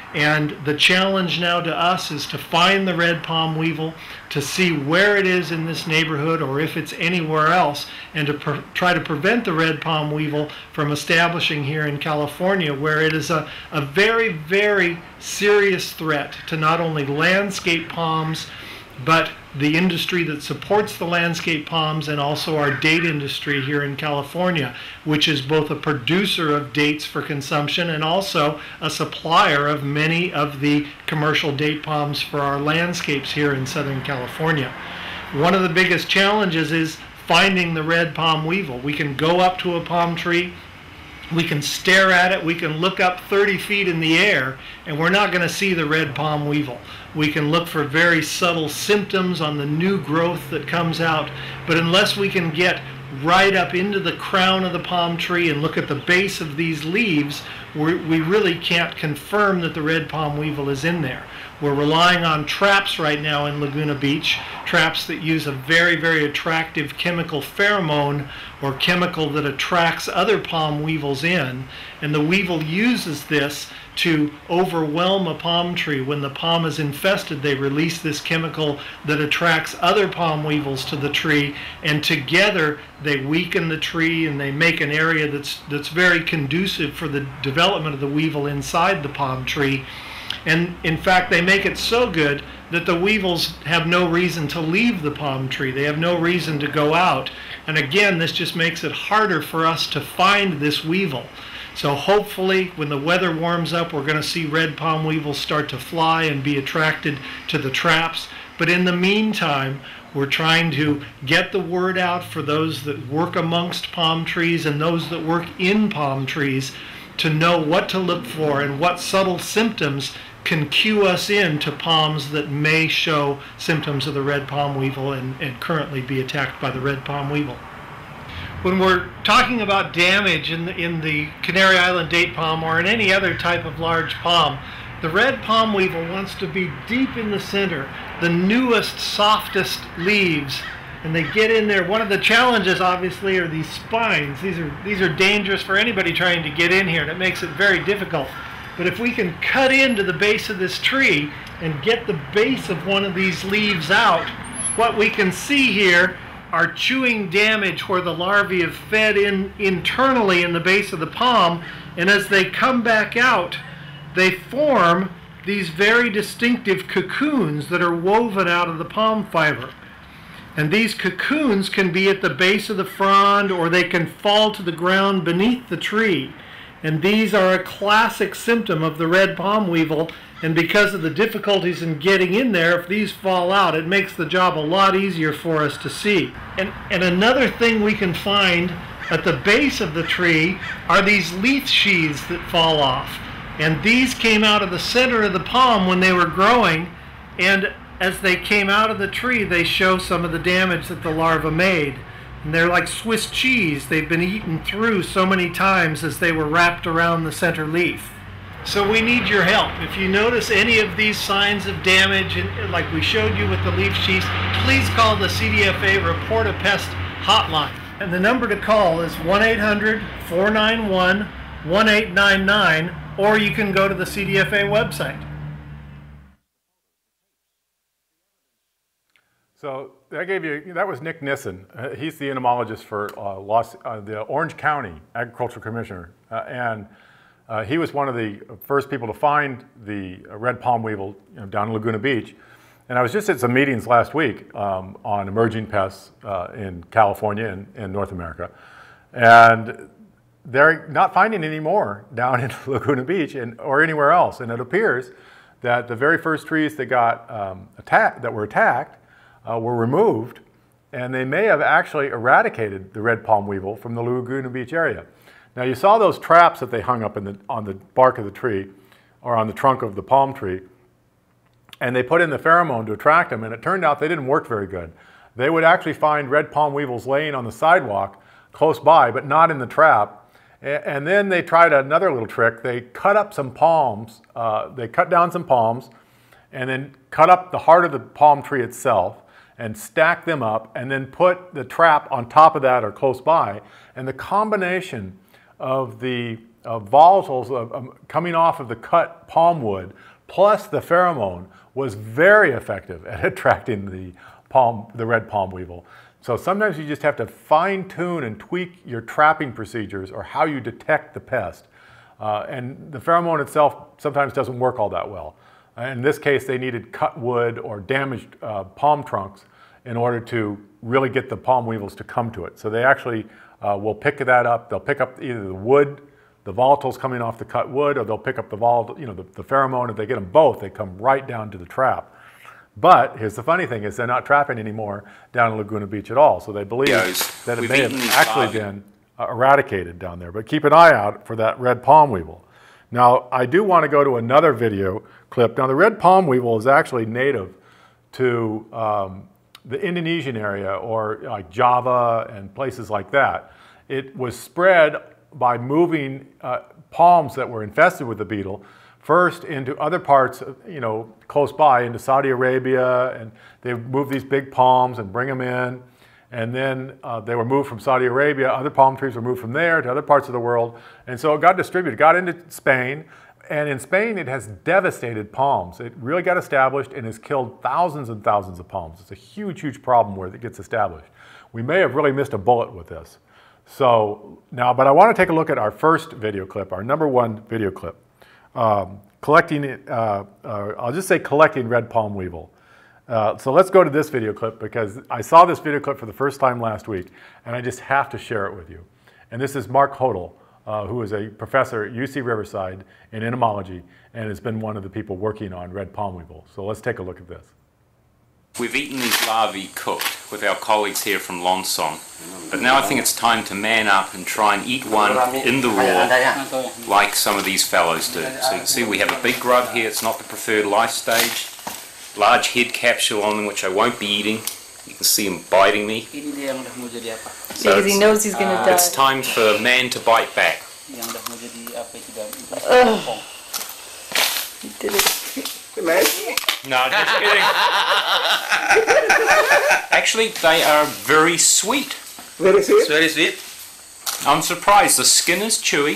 And the challenge now to us is to find the red palm weevil, to see where it is in this neighborhood or if it's anywhere else, and to try to prevent the red palm weevil from establishing here in California, where it is a very, very serious threat to not only landscape palms, but the industry that supports the landscape palms, and also our date industry here in California, which is both a producer of dates for consumption and also a supplier of many of the commercial date palms for our landscapes here in Southern California. One of the biggest challenges is finding the red palm weevil. We can go up to a palm tree, we can stare at it, we can look up 30 feet in the air, and we're not going to see the red palm weevil. We can look for very subtle symptoms on the new growth that comes out, but unless we can get right up into the crown of the palm tree and look at the base of these leaves, we really can't confirm that the red palm weevil is in there. We're relying on traps right now in Laguna Beach, traps that use a very, very attractive chemical pheromone or chemical that attracts other palm weevils in, and the weevil uses this to overwhelm a palm tree. When the palm is infested, they release this chemical that attracts other palm weevils to the tree, and together they weaken the tree and they make an area that's very conducive for the development of the weevil inside the palm tree. And in fact, they make it so good that the weevils have no reason to leave the palm tree. They have no reason to go out. And again, this just makes it harder for us to find this weevil. So hopefully, when the weather warms up, we're going to see red palm weevils start to fly and be attracted to the traps. But in the meantime, we're trying to get the word out for those that work amongst palm trees and those that work in palm trees to know what to look for and what subtle symptoms can cue us in to palms that may show symptoms of the red palm weevil and currently be attacked by the red palm weevil. When we're talking about damage in the Canary Island date palm or in any other type of large palm, the red palm weevil wants to be deep in the center, the newest, softest leaves, and they get in there. One of the challenges, obviously, are these spines. These are dangerous for anybody trying to get in here, and it makes it very difficult. But if we can cut into the base of this tree and get the base of one of these leaves out, what we can see here are chewing damage where the larvae have fed in internally in the base of the palm, and as they come back out, they form these very distinctive cocoons that are woven out of the palm fiber. And these cocoons can be at the base of the frond, or they can fall to the ground beneath the tree. And these are a classic symptom of the red palm weevil, and because of the difficulties in getting in there, if these fall out, it makes the job a lot easier for us to see. And another thing we can find at the base of the tree are these leaf sheaths that fall off. And these came out of the center of the palm when they were growing, and as they came out of the tree, they show some of the damage that the larva made. And they're like Swiss cheese. They've been eaten through so many times as they were wrapped around the center leaf. So we need your help. If you notice any of these signs of damage, like we showed you with the leaf sheaths, please call the CDFA Report a Pest hotline. And the number to call is 1-800-491-1899, or you can go to the CDFA website. So that was Nick Nissen. He's the entomologist for the Orange County Agricultural Commissioner. And he was one of the first people to find the red palm weevil down in Laguna Beach. And I was just at some meetings last week on emerging pests in California and North America. And they're not finding any more down in Laguna Beach or anywhere else. And it appears that the very first trees that were attacked were removed, and they may have actually eradicated the red palm weevil from the Laguna Beach area. Now, you saw those traps that they hung up on the bark of the tree or on the trunk of the palm tree, and they put in the pheromone to attract them, and it turned out they didn't work very good. They would actually find red palm weevils laying on the sidewalk close by, but not in the trap. And then they tried another little trick. They cut up some palms, they cut down some palms, and then cut up the heart of the palm tree itself, and stack them up, and then put the trap on top of that or close by. And the combination of the volatiles coming off of the cut palm wood plus the pheromone was very effective at attracting the red palm weevil. So sometimes you just have to fine tune and tweak your trapping procedures or how you detect the pest. And the pheromone itself sometimes doesn't work all that well. In this case, they needed cut wood or damaged palm trunks in order to really get the palm weevils to come to it. So they actually will pick that up. They'll pick up either the wood, the volatiles coming off the cut wood, or they'll pick up the the pheromone. If they get them both, they come right down to the trap. But here's the funny thing is they're not trapping anymore down in Laguna Beach at all. So they believe that it may have actually been eradicated down there. But keep an eye out for that red palm weevil. Now, I do want to go to another video clip. Now, the red palm weevil is actually native to the Indonesian area, or like Java and places like that. It was spread by moving palms that were infested with the beetle first into other parts, close by, into Saudi Arabia, and they moved these big palms and bring them in. And then they were moved from Saudi Arabia. Other palm trees were moved from there to other parts of the world. And so it got distributed, got into Spain. And in Spain, it has devastated palms. It really got established and has killed thousands and thousands of palms. It's a huge, huge problem where it gets established. We may have really missed a bullet with this. So now, but I want to take a look at our first video clip, our #1 video clip. I'll just say collecting red palm weevil. So let's go to this video clip because I saw this video clip for the first time last week and I just have to share it with you. And this is Mark Hodel, who is a professor at UC Riverside in entomology and has been one of the people working on red palm weevil. So let's take a look at this. We've eaten these larvae cooked with our colleagues here from Lonsong, but now I think it's time to man up and try and eat one in the raw like some of these fellows do. So you can see we have a big grub here. It's not the preferred life stage. Large head capsule on them, which I won't be eating. You can see him biting me. So because he knows he's going to die. It's time for man to bite back. He did it. No, just kidding. Actually, they are very sweet. Very sweet? It's very sweet. I'm surprised. The skin is chewy.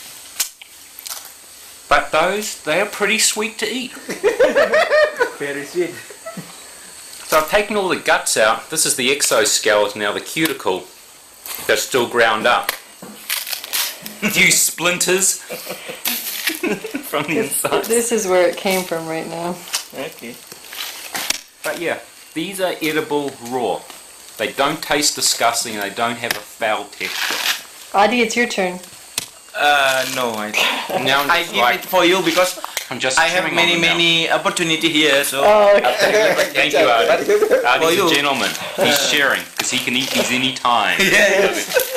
But they are pretty sweet to eat. Very sweet. So I've taken all the guts out. This is the exoskeleton, now the cuticle. They're still ground up. A few splinters from the inside. This is where it came from right now. Okay. But yeah, these are edible raw. They don't taste disgusting and they don't have a foul texture. Adi, it's your turn. No, I give it for you because I have many opportunity here. So. Oh, okay. Thank you, Adi. Adi's a gentleman. He's sharing because he can eat these any time. Yeah.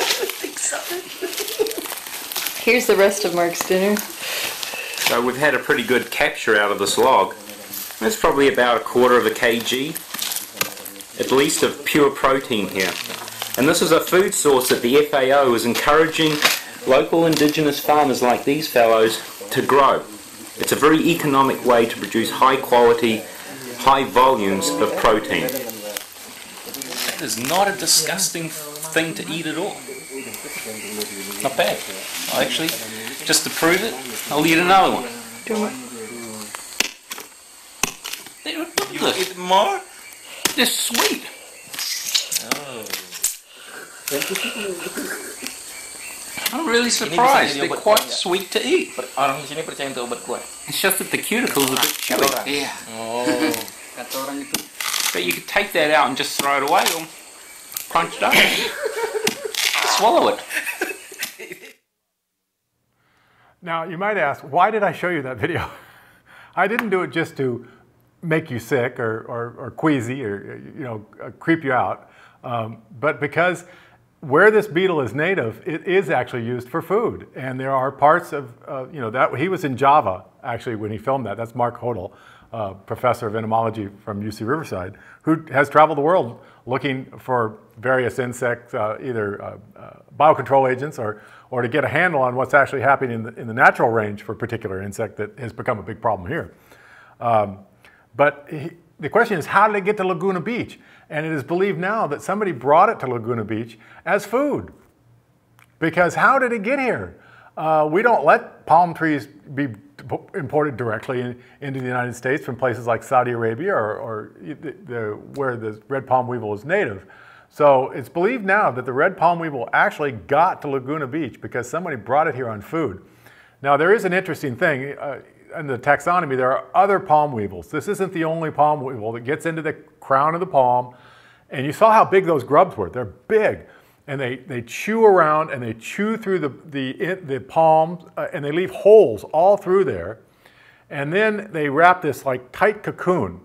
Here's the rest of Mark's dinner. So we've had a pretty good capture out of this log. There's probably about 1/4 kg, at least, of pure protein here. And this is a food source that the FAO is encouraging local indigenous farmers like these fellows to grow. It's a very economic way to produce high quality, high volumes of protein. That is not a disgusting thing to eat at all. Not bad. Actually, just to prove it, I'll eat another one. You eat more? They're sweet. Oh. I'm really surprised. They're quite sweet to eat. Orang di sini percaya untuk obat kuat. It's just that the cuticle is a bit chewy. Yeah. Oh. Kata orang itu. But you could take that out and just throw it away or crunch it up. Swallow it. Now, you might ask, why did I show you that video? I didn't do it just to make you sick or queasy or creep you out, but because where this beetle is native, it is actually used for food. And there are parts of, that he was in Java, actually, when he filmed that. That's Mark Hodel, professor of entomology from UC Riverside, who has traveled the world looking for various insects, either biocontrol agents or to get a handle on what's actually happening in the natural range for a particular insect that has become a big problem here. But the question is, how did it get to Laguna Beach? And it is believed now that somebody brought it to Laguna Beach as food. Because how did it get here? We don't let palm trees be imported directly into the United States from places like Saudi Arabia or where the red palm weevil is native. So it's believed now that the red palm weevil actually got to Laguna Beach because somebody brought it here on food. Now there is an interesting thing. In the taxonomy, there are other palm weevils. This isn't the only palm weevil that gets into the crown of the palm. And you saw how big those grubs were. They're big. And they chew around and they chew through the palm and they leave holes all through there. And then they wrap this like tight cocoon.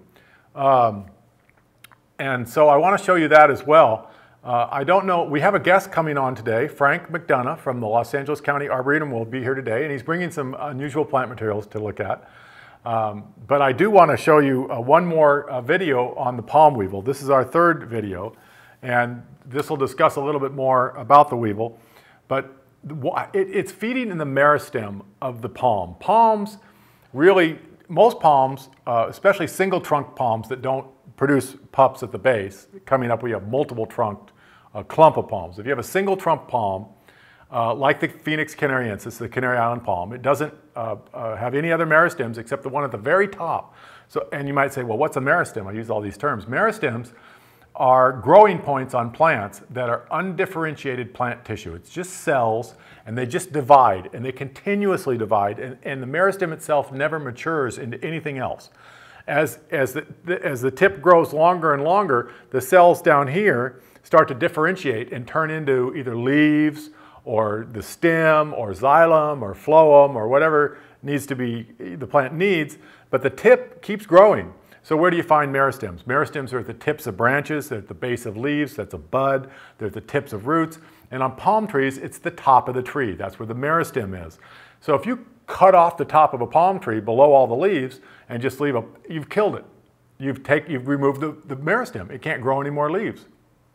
And so I want to show you that as well. I don't know, we have a guest coming on today, Frank McDonough from the Los Angeles County Arboretum will be here today, and he's bringing some unusual plant materials to look at. But I do want to show you one more video on the palm weevil. This is our third video, and this will discuss a little bit more about the weevil. But it's feeding in the meristem of the palm. Palms, really, most palms, especially single trunk palms that don't produce pups at the base, coming up we have multiple trunked clump of palms. If you have a single trunk palm, like the Phoenix canariensis, the Canary Island palm, it doesn't have any other meristems except the one at the very top. So, and you might say, well, what's a meristem? I use all these terms. Meristems are growing points on plants that are undifferentiated plant tissue. It's just cells, and they just divide, and they continuously divide, and the meristem itself never matures into anything else. As the tip grows longer and longer, the cells down here start to differentiate and turn into either leaves or the stem or xylem or phloem or whatever needs to be the plant needs, but the tip keeps growing. So where do you find meristems? Meristems are at the tips of branches, they're at the base of leaves, that's a bud, they're at the tips of roots, and on palm trees, it's the top of the tree. That's where the meristem is. So if you cut off the top of a palm tree below all the leaves and just leave you've killed it. You've removed the meristem. It can't grow any more leaves.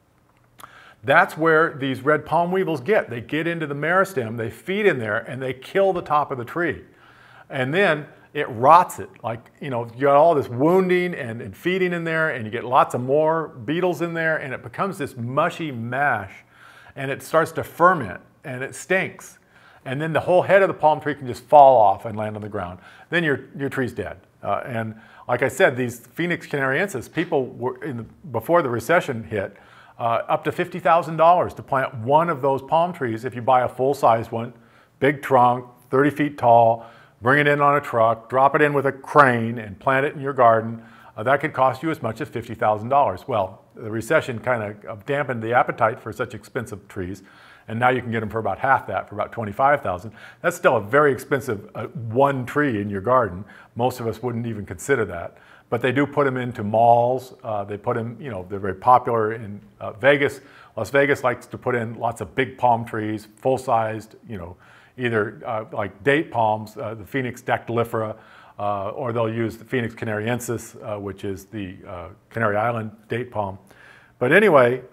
That's where these red palm weevils get. They get into the meristem, they feed in there, and they kill the top of the tree. And then it rots it. Like, you know, you got all this wounding and feeding in there, and you get lots of more beetles in there, and it becomes this mushy mash, and it starts to ferment, and it stinks. And then the whole head of the palm tree can just fall off and land on the ground. Then your tree's dead. And like I said, these Phoenix canariensis, people were, before the recession hit, up to $50,000 to plant one of those palm trees if you buy a full-size one, big trunk, 30 feet tall, bring it in on a truck, drop it in with a crane and plant it in your garden. That could cost you as much as $50,000. Well, the recession kind of dampened the appetite for such expensive trees, and now you can get them for about half that, for about $25,000. That's still a very expensive one tree in your garden. Most of us wouldn't even consider that. But they do put them into malls. They put them, you know, they're very popular in Vegas. Las Vegas likes to put in lots of big palm trees, full-sized, you know, either like date palms, the Phoenix dactylifera, or they'll use the Phoenix canariensis, which is the Canary Island date palm. But anyway,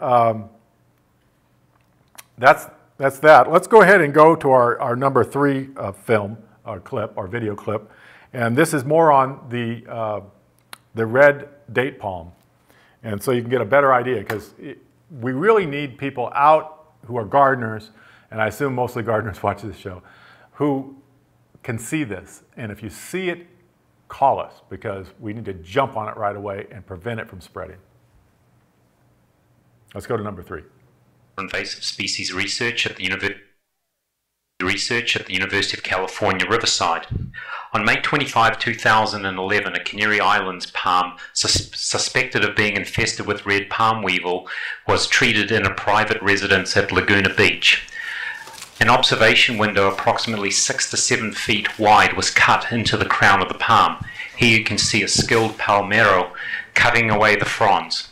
that's that. Let's go ahead and go to our number 3 film, clip, or video clip. And this is more on the red date palm. And so you can get a better idea, because we really need people out who are gardeners, and I assume mostly gardeners watch this show, who can see this. And if you see it, call us, because we need to jump on it right away and prevent it from spreading. Let's go to number 3. Invasive species research at the University of California, Riverside. On May 25, 2011, a Canary Islands palm suspected of being infested with red palm weevil was treated in a private residence at Laguna Beach. An observation window approximately 6 to 7 feet wide was cut into the crown of the palm. Here you can see a skilled palmero cutting away the fronds.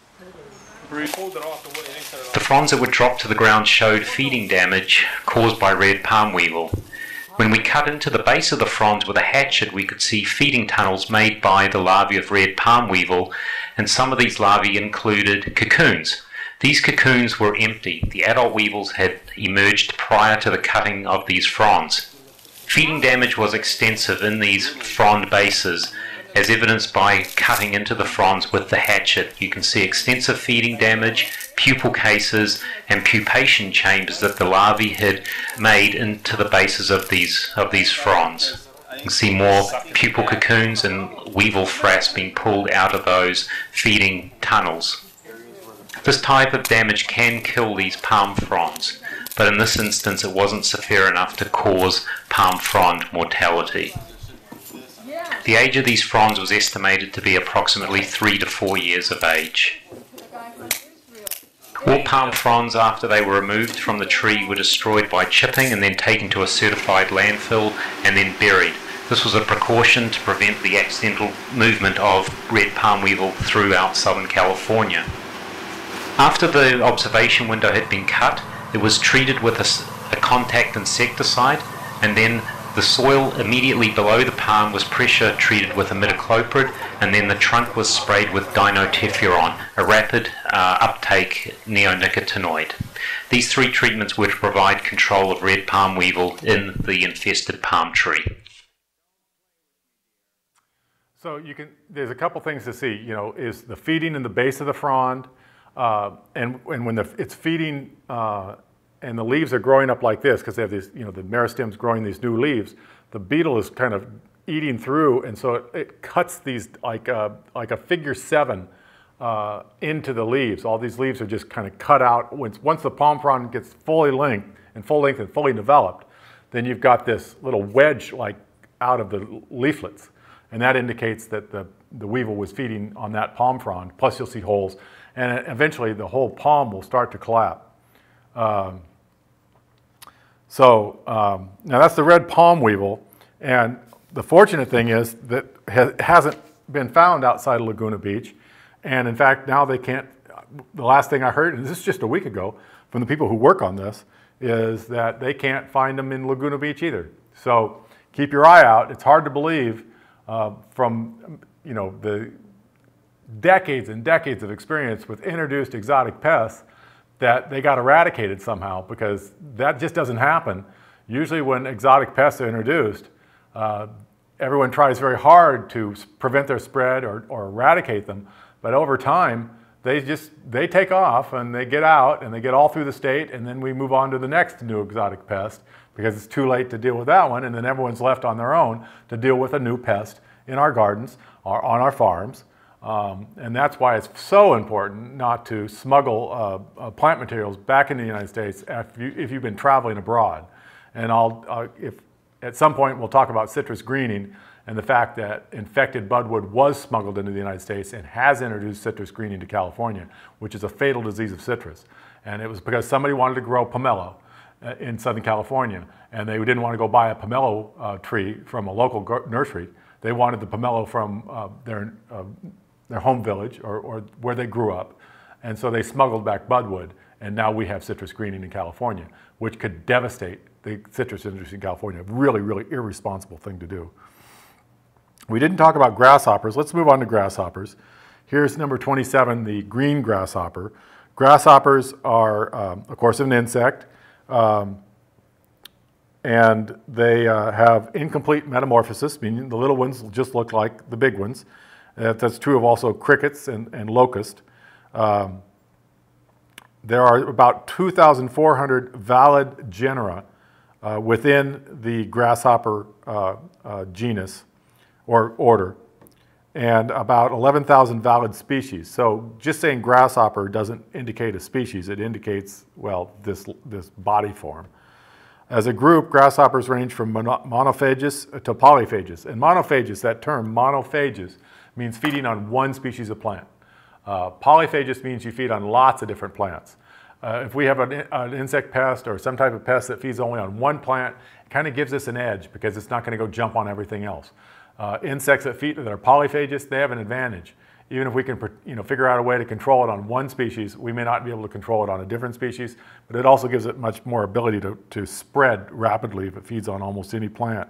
The fronds that were dropped to the ground showed feeding damage caused by red palm weevil. When we cut into the base of the fronds with a hatchet, we could see feeding tunnels made by the larvae of red palm weevil, and some of these larvae included cocoons. These cocoons were empty. The adult weevils had emerged prior to the cutting of these fronds. Feeding damage was extensive in these frond bases, as evidenced by cutting into the fronds with the hatchet. You can see extensive feeding damage, pupal cases and pupation chambers that the larvae had made into the bases of these fronds. You can see more pupal cocoons and weevil frass being pulled out of those feeding tunnels. This type of damage can kill these palm fronds, but in this instance it wasn't severe enough to cause palm frond mortality. The age of these fronds was estimated to be approximately 3 to 4 years of age. All palm fronds after they were removed from the tree were destroyed by chipping and then taken to a certified landfill and then buried. This was a precaution to prevent the accidental movement of red palm weevil throughout Southern California. After the observation window had been cut, it was treated with a contact insecticide, and then the soil immediately below the palm was pressure treated with imidacloprid, and then the trunk was sprayed with dinotefuran, a rapid uptake neonicotinoid. These 3 treatments were to provide control of red palm weevil in the infested palm tree. So there's a couple things to see, is the feeding in the base of the frond, and when it's feeding and the leaves are growing up like this, because they have these, the meristem's growing these new leaves, the beetle is kind of eating through, and so it cuts these like a figure 7 into the leaves. All these leaves are just kind of cut out. Once the palm frond gets full length and fully developed, then you've got this little wedge like out of the leaflets, and that indicates that the weevil was feeding on that palm frond. Plus you'll see holes, and eventually the whole palm will start to collapse. Now that's the red palm weevil, and the fortunate thing is that it hasn't been found outside of Laguna Beach, and in fact now they can't. The last thing I heard, and this is just a week ago, from the people who work on this, is that they can't find them in Laguna Beach either. So keep your eye out. It's hard to believe from the decades and decades of experience with introduced exotic pests that they got eradicated somehow, because that just doesn't happen. Usually when exotic pests are introduced, everyone tries very hard to prevent their spread or eradicate them, but over time they take off and they get out and they get all through the state, and then we move on to the next new exotic pest because it's too late to deal with that one, and then everyone's left on their own to deal with a new pest in our gardens or on our farms. And that's why it's so important not to smuggle plant materials back into the United States if you've been traveling abroad. And if at some point we'll talk about citrus greening and the fact that infected budwood was smuggled into the United States and has introduced citrus greening to California, which is a fatal disease of citrus. And it was because somebody wanted to grow pomelo in Southern California, and they didn't want to go buy a pomelo tree from a local nursery. They wanted the pomelo from their home village or where they grew up, and so they smuggled back budwood, and now we have citrus greening in California, which could devastate the citrus industry in California. Really, really irresponsible thing to do. We didn't talk about grasshoppers. Let's move on to grasshoppers. Here's number 27, the green grasshopper. Grasshoppers are, of course, an insect, and they have incomplete metamorphosis, meaning the little ones just look like the big ones. That's true of also crickets and locust. There are about 2,400 valid genera within the grasshopper genus or order, and about 11,000 valid species. So just saying grasshopper doesn't indicate a species. It indicates, well, this body form. As a group, grasshoppers range from monophagous to polyphagous. And monophagous, that term, monophagous, means feeding on one species of plant. Polyphagous means you feed on lots of different plants. If we have an insect pest or some type of pest that feeds only on one plant, it kind of gives us an edge because it's not going to go jump on everything else. Insects that are polyphagous, they have an advantage. Even if we can figure out a way to control it on one species, we may not be able to control it on a different species, but it also gives it much more ability to spread rapidly if it feeds on almost any plant.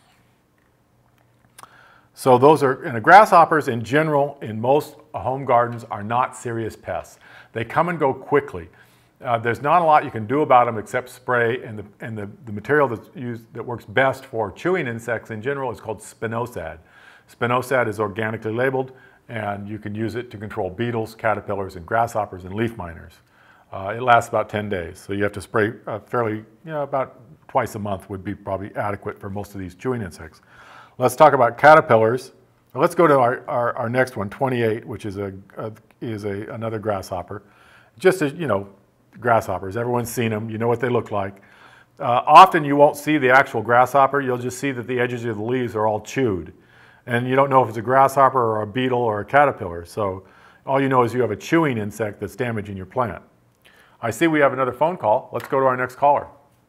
So those are, and the grasshoppers in general, in most home gardens, are not serious pests. They come and go quickly. There's not a lot you can do about them except spray, and the material that's used that works best for chewing insects in general is called spinosad. Spinosad is organically labeled, and you can use it to control beetles, caterpillars, and grasshoppers and leaf miners. It lasts about 10 days, so you have to spray fairly, about twice a month would be probably adequate for most of these chewing insects. Let's talk about caterpillars. Let's go to our next one, 28, which is another grasshopper. Just as, grasshoppers, everyone's seen them, you know what they look like. Often you won't see the actual grasshopper, you'll just see that the edges of the leaves are all chewed. And you don't know if it's a grasshopper or a beetle or a caterpillar. So all you know is you have a chewing insect that's damaging your plant. I see we have another phone call. Let's go to our next caller.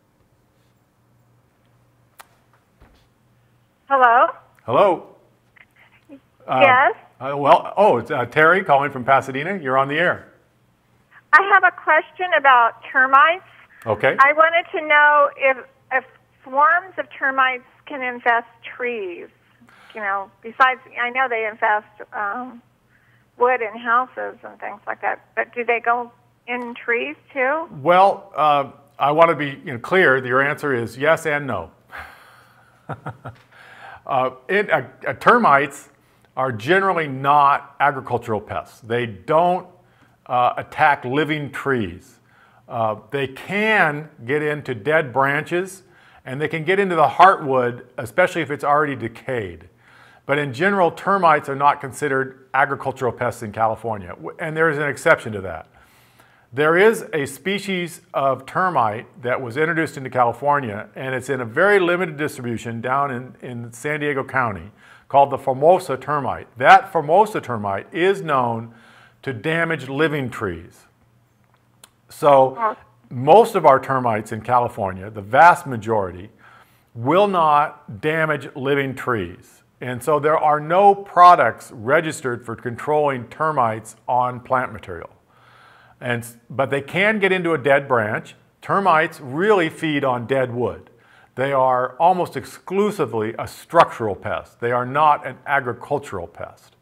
Hello? Hello? Yes? It's Terry calling from Pasadena. You're on the air. I have a question about termites. Okay. I wanted to know if swarms of termites can infest trees. Besides, I know they infest wood in houses and things like that, but do they go in trees too? Well, I want to be clear that your answer is yes and no. Termites are generally not agricultural pests. They don't attack living trees. They can get into dead branches, and they can get into the heartwood, especially if it's already decayed. But in general, termites are not considered agricultural pests in California, and there is an exception to that. There is a species of termite that was introduced into California, and it's in a very limited distribution down in San Diego County, called the Formosa termite. That Formosa termite is known to damage living trees. So most of our termites in California, the vast majority, will not damage living trees. And so there are no products registered for controlling termites on plant material. But they can get into a dead branch. Termites really feed on dead wood. They are almost exclusively a structural pest. They are not an agricultural pest.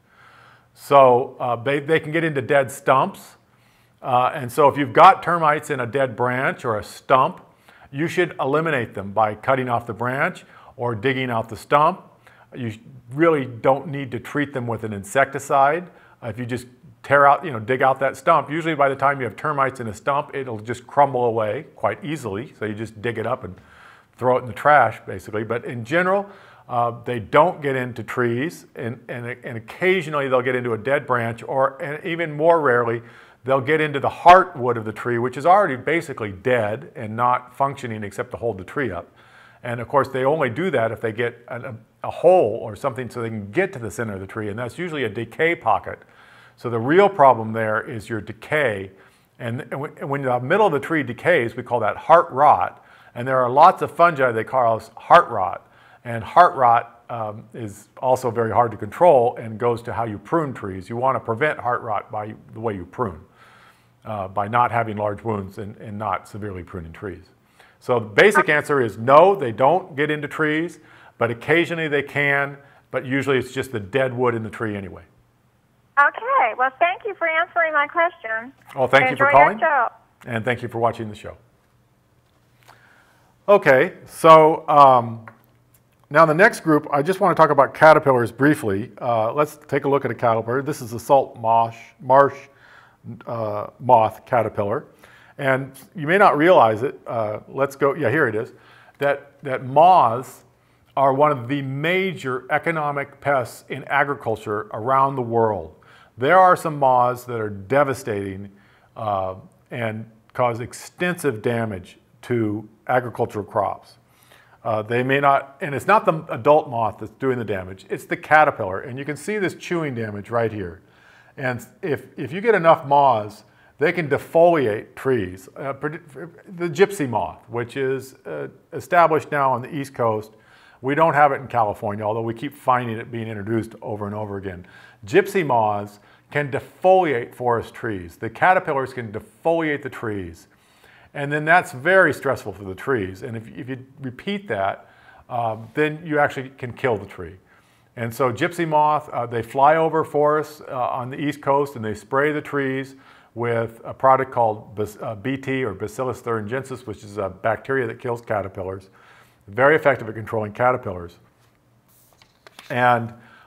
So they can get into dead stumps. And so if you've got termites in a dead branch or a stump, you should eliminate them by cutting off the branch or digging out the stump. You really don't need to treat them with an insecticide. If you just tear out, dig out that stump, usually by the time you have termites in a stump, it'll just crumble away quite easily. So you just dig it up and throw it in the trash, basically. But in general, they don't get into trees, and occasionally they'll get into a dead branch, and even more rarely, they'll get into the heartwood of the tree, which is already basically dead and not functioning except to hold the tree up. And of course, they only do that if they get a hole or something so they can get to the center of the tree, and that's usually a decay pocket. So the real problem there is your decay, and when the middle of the tree decays, we call that heart rot, and there are lots of fungi they call heart rot, and heart rot is also very hard to control and goes to how you prune trees. You want to prevent heart rot by the way you prune, by not having large wounds and not severely pruning trees. So the basic answer is no, they don't get into trees, but occasionally they can, but usually it's just the dead wood in the tree anyway. Okay, well, thank you for answering my question. Well, thank you for calling, and thank you for watching the show. Okay, so now the next group, I just want to talk about caterpillars briefly. Let's take a look at a caterpillar. This is the salt marsh moth caterpillar. And you may not realize it, let's go, yeah, here it is, that moths are one of the major economic pests in agriculture around the world. There are some moths that are devastating and cause extensive damage to agricultural crops. They may not, and it's not the adult moth that's doing the damage, it's the caterpillar. And you can see this chewing damage right here. And if you get enough moths, they can defoliate trees. The gypsy moth, which is established now on the East Coast. We don't have it in California, although we keep finding it being introduced over and over again. Gypsy moths can defoliate forest trees. The caterpillars can defoliate the trees. And then that's very stressful for the trees. And if you repeat that, then you actually can kill the tree. And so gypsy moth, they fly over forests on the East Coast and they spray the trees with a product called BT, or Bacillus thuringiensis, which is a bacteria that kills caterpillars. Very effective at controlling caterpillars. And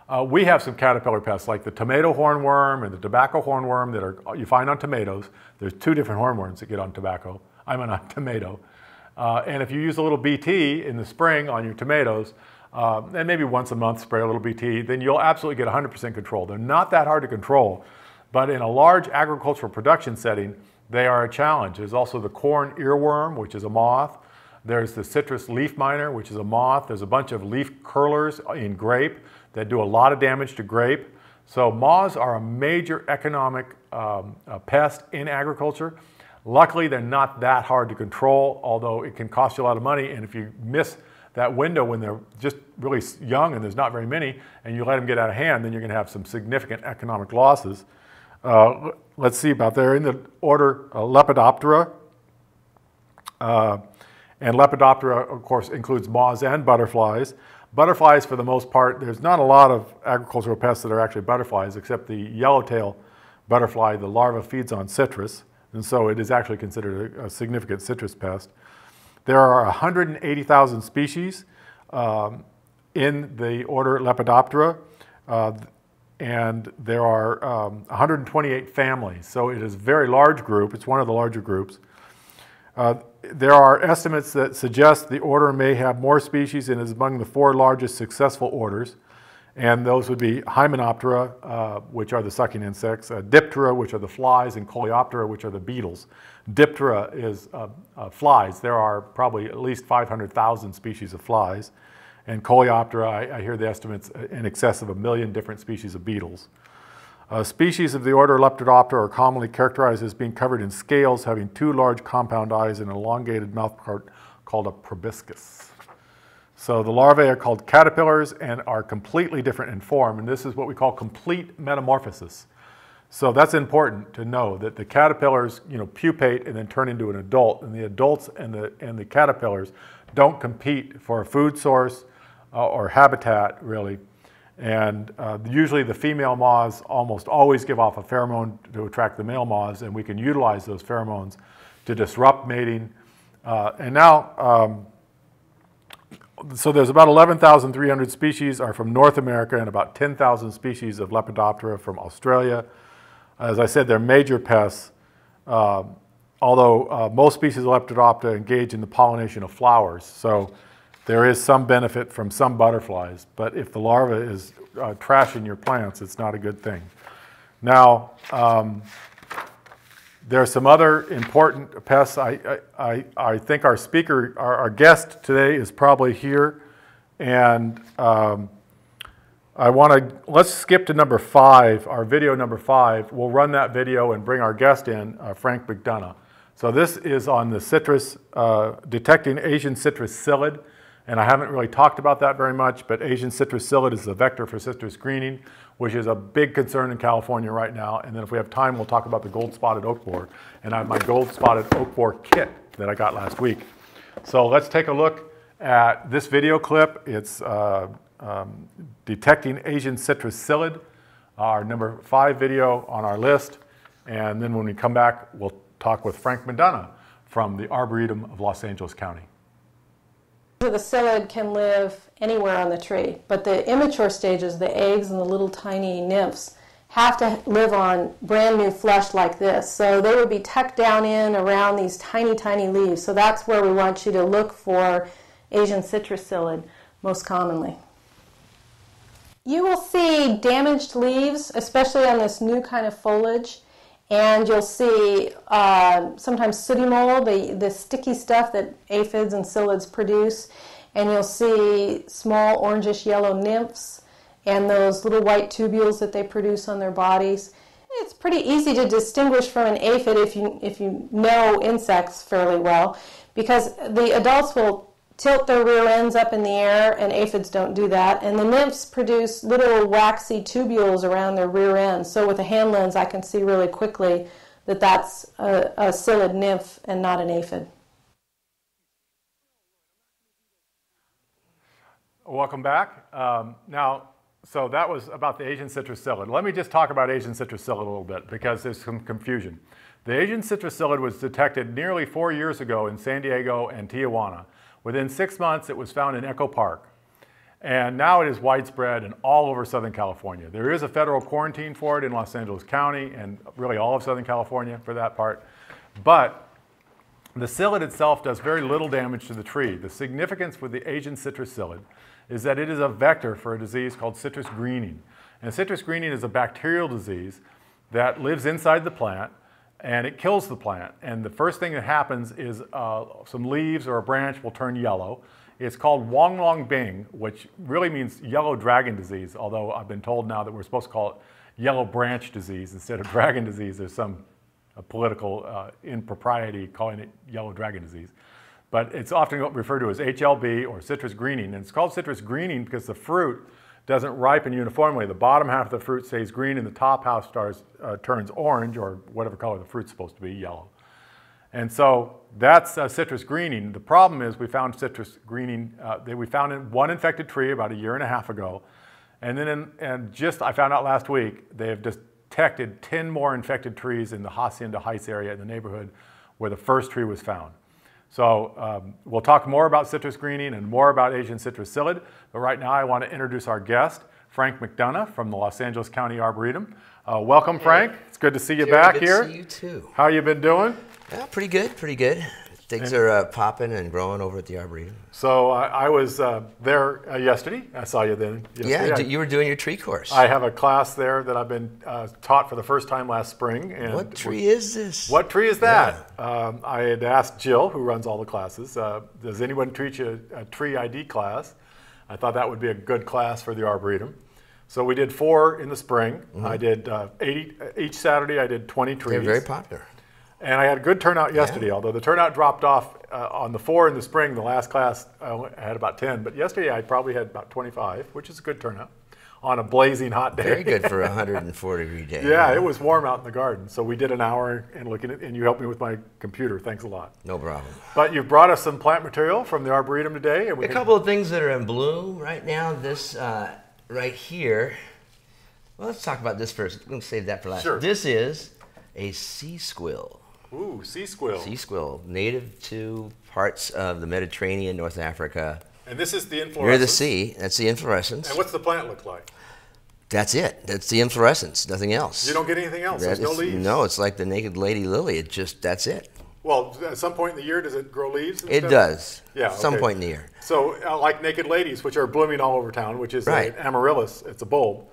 We have some caterpillar pests like the tomato hornworm and the tobacco hornworm that you find on tomatoes. There's 2 different hornworms that get on tobacco. I mean on tomato. And if you use a little BT in the spring on your tomatoes, and maybe once a month spray a little BT, then you'll absolutely get 100% control. They're not that hard to control, but in a large agricultural production setting, they are a challenge. There's also the corn earworm, which is a moth. There's the citrus leaf miner, which is a moth. There's a bunch of leaf curlers in grape that do a lot of damage to grape. So moths are a major economic pest in agriculture. Luckily, they're not that hard to control, although it can cost you a lot of money. And if you miss that window when they're just really young and there's not very many, and you let them get out of hand, then you're going to have some significant economic losses. Let's see about there in the order Lepidoptera. And Lepidoptera, of course, includes moths and butterflies. Butterflies, for the most part, there's not a lot of agricultural pests that are actually butterflies, except the yellowtail butterfly. The larva feeds on citrus, and so it is actually considered a significant citrus pest. There are 180,000 species in the order Lepidoptera, and there are 128 families. So it is a very large group. It's one of the larger groups. There are estimates that suggest the order may have more species and is among the 4 largest successful orders. And those would be Hymenoptera, which are the sucking insects, Diptera, which are the flies, and Coleoptera, which are the beetles. Diptera is flies. There are probably at least 500,000 species of flies. And Coleoptera, I hear the estimates in excess of 1 million different species of beetles. Species of the order Lepidoptera are commonly characterized as being covered in scales having 2 large compound eyes and an elongated mouthpart called a proboscis. So the larvae are called caterpillars and are completely different in form, and this is what we call complete metamorphosis. So that's important to know, that the caterpillars, pupate and then turn into an adult, and the adults and the caterpillars don't compete for a food source or habitat, really. And usually the female moths almost always give off a pheromone to attract the male moths, and we can utilize those pheromones to disrupt mating. So there's about 11,300 species are from North America and about 10,000 species of Lepidoptera from Australia. As I said, they're major pests, although most species of Lepidoptera engage in the pollination of flowers. So there is some benefit from some butterflies, but if the larva is trashing your plants, it's not a good thing. Now, there are some other important pests. I think our speaker, our guest today is probably here, and let's skip to number 5, our video number 5. We'll run that video and bring our guest in, Frank McDonough. So this is on the citrus, detecting Asian citrus psyllid. And I haven't really talked about that very much, but Asian citrus psyllid is the vector for citrus greening, which is a big concern in California right now. And then if we have time, we'll talk about the gold-spotted oak borer. And I have my gold-spotted oak borer kit that I got last week. So let's take a look at this video clip. It's detecting Asian citrus psyllid, our number 5 video on our list. And then when we come back, we'll talk with Frank McDonough from the Arboretum of Los Angeles County. The psyllid can live anywhere on the tree, but the immature stages, the eggs and the little tiny nymphs, have to live on brand new flesh like this. So they would be tucked down in around these tiny, tiny leaves. So that's where we want you to look for Asian citrus psyllid most commonly. You will see damaged leaves, especially on this new kind of foliage. And you'll see sometimes sooty mold, the sticky stuff that aphids and psyllids produce. And you'll see small orangish yellow nymphs and those little white tubules that they produce on their bodies. It's pretty easy to distinguish from an aphid if you know insects fairly well, because the adults will tilt their rear ends up in the air, and aphids don't do that. And the nymphs produce little waxy tubules around their rear ends. So with a hand lens, I can see really quickly that that's a psyllid nymph and not an aphid. Welcome back. So that was about the Asian citrus psyllid. Let me just talk about Asian citrus psyllid a little bit, because there's some confusion. The Asian citrus psyllid was detected nearly 4 years ago in San Diego and Tijuana. Within 6 months, it was found in Echo Park. And now it is widespread in all over Southern California. There is a federal quarantine for it in Los Angeles County and really all of Southern California for that part. But the psyllid itself does very little damage to the tree. The significance with the Asian citrus psyllid is that it is a vector for a disease called citrus greening. And citrus greening is a bacterial disease that lives inside the plant and it kills the plant. And the first thing that happens is some leaves or a branch will turn yellow. It's called Wong Long Bing, which really means yellow dragon disease, although I've been told now that we're supposed to call it yellow branch disease instead of dragon disease. There's some political impropriety calling it yellow dragon disease. But it's often referred to as HLB or citrus greening. And it's called citrus greening because the fruit doesn't ripen uniformly. The bottom half of the fruit stays green and the top half turns orange or whatever color the fruit's supposed to be, yellow. And so that's citrus greening. The problem is we found citrus greening, we found in one infected tree about 1.5 years ago. And then I found out last week, they have detected 10 more infected trees in the Hacienda Heights area in the neighborhood where the first tree was found. So we'll talk more about citrus greening and more about Asian citrus psyllid. But right now I want to introduce our guest, Frank McDonough from the Los Angeles County Arboretum. Welcome, Frank. It's good to see you back here. Good to see you too. How you been doing? Yeah, pretty good, pretty good. Things are popping and growing over at the Arboretum. So I was there yesterday. I saw you then. Yeah, you were doing your tree course. I have a class there that I've been taught for the first time last spring. And what tree is this? What tree is that? Yeah. I had asked Jill, who runs all the classes, does anyone teach a tree ID class? I thought that would be a good class for the Arboretum. So we did 4 in the spring. Mm-hmm. I did 80 each Saturday. I did 20 trees. They're very popular. And I had a good turnout yesterday, although the turnout dropped off on the 4 in the spring. The last class I had about 10, but yesterday I probably had about 25, which is a good turnout on a blazing hot day. Very good for a 104-degree day. Yeah, it was warm out in the garden. So we did an hour and you helped me with my computer. Thanks a lot. No problem. But you've brought us some plant material from the Arboretum today. And a couple of things that are in bloom right now. This right here. Well, let's talk about this first. I'm going to save that for last. Sure. This is a sea squill. Ooh, sea squill. Sea squill, native to parts of the Mediterranean, North Africa. And this is the inflorescence? Near the sea. That's the inflorescence. And what's the plant look like? That's it. That's the inflorescence, nothing else. You don't get anything else? There's no leaves? No, it's like the naked lady lily. That's it. Well, at some point in the year, does it grow leaves and stuff? It does. Yeah, okay. Some point in the year. So like naked ladies, which are blooming all over town, which is an amaryllis, it's a bulb.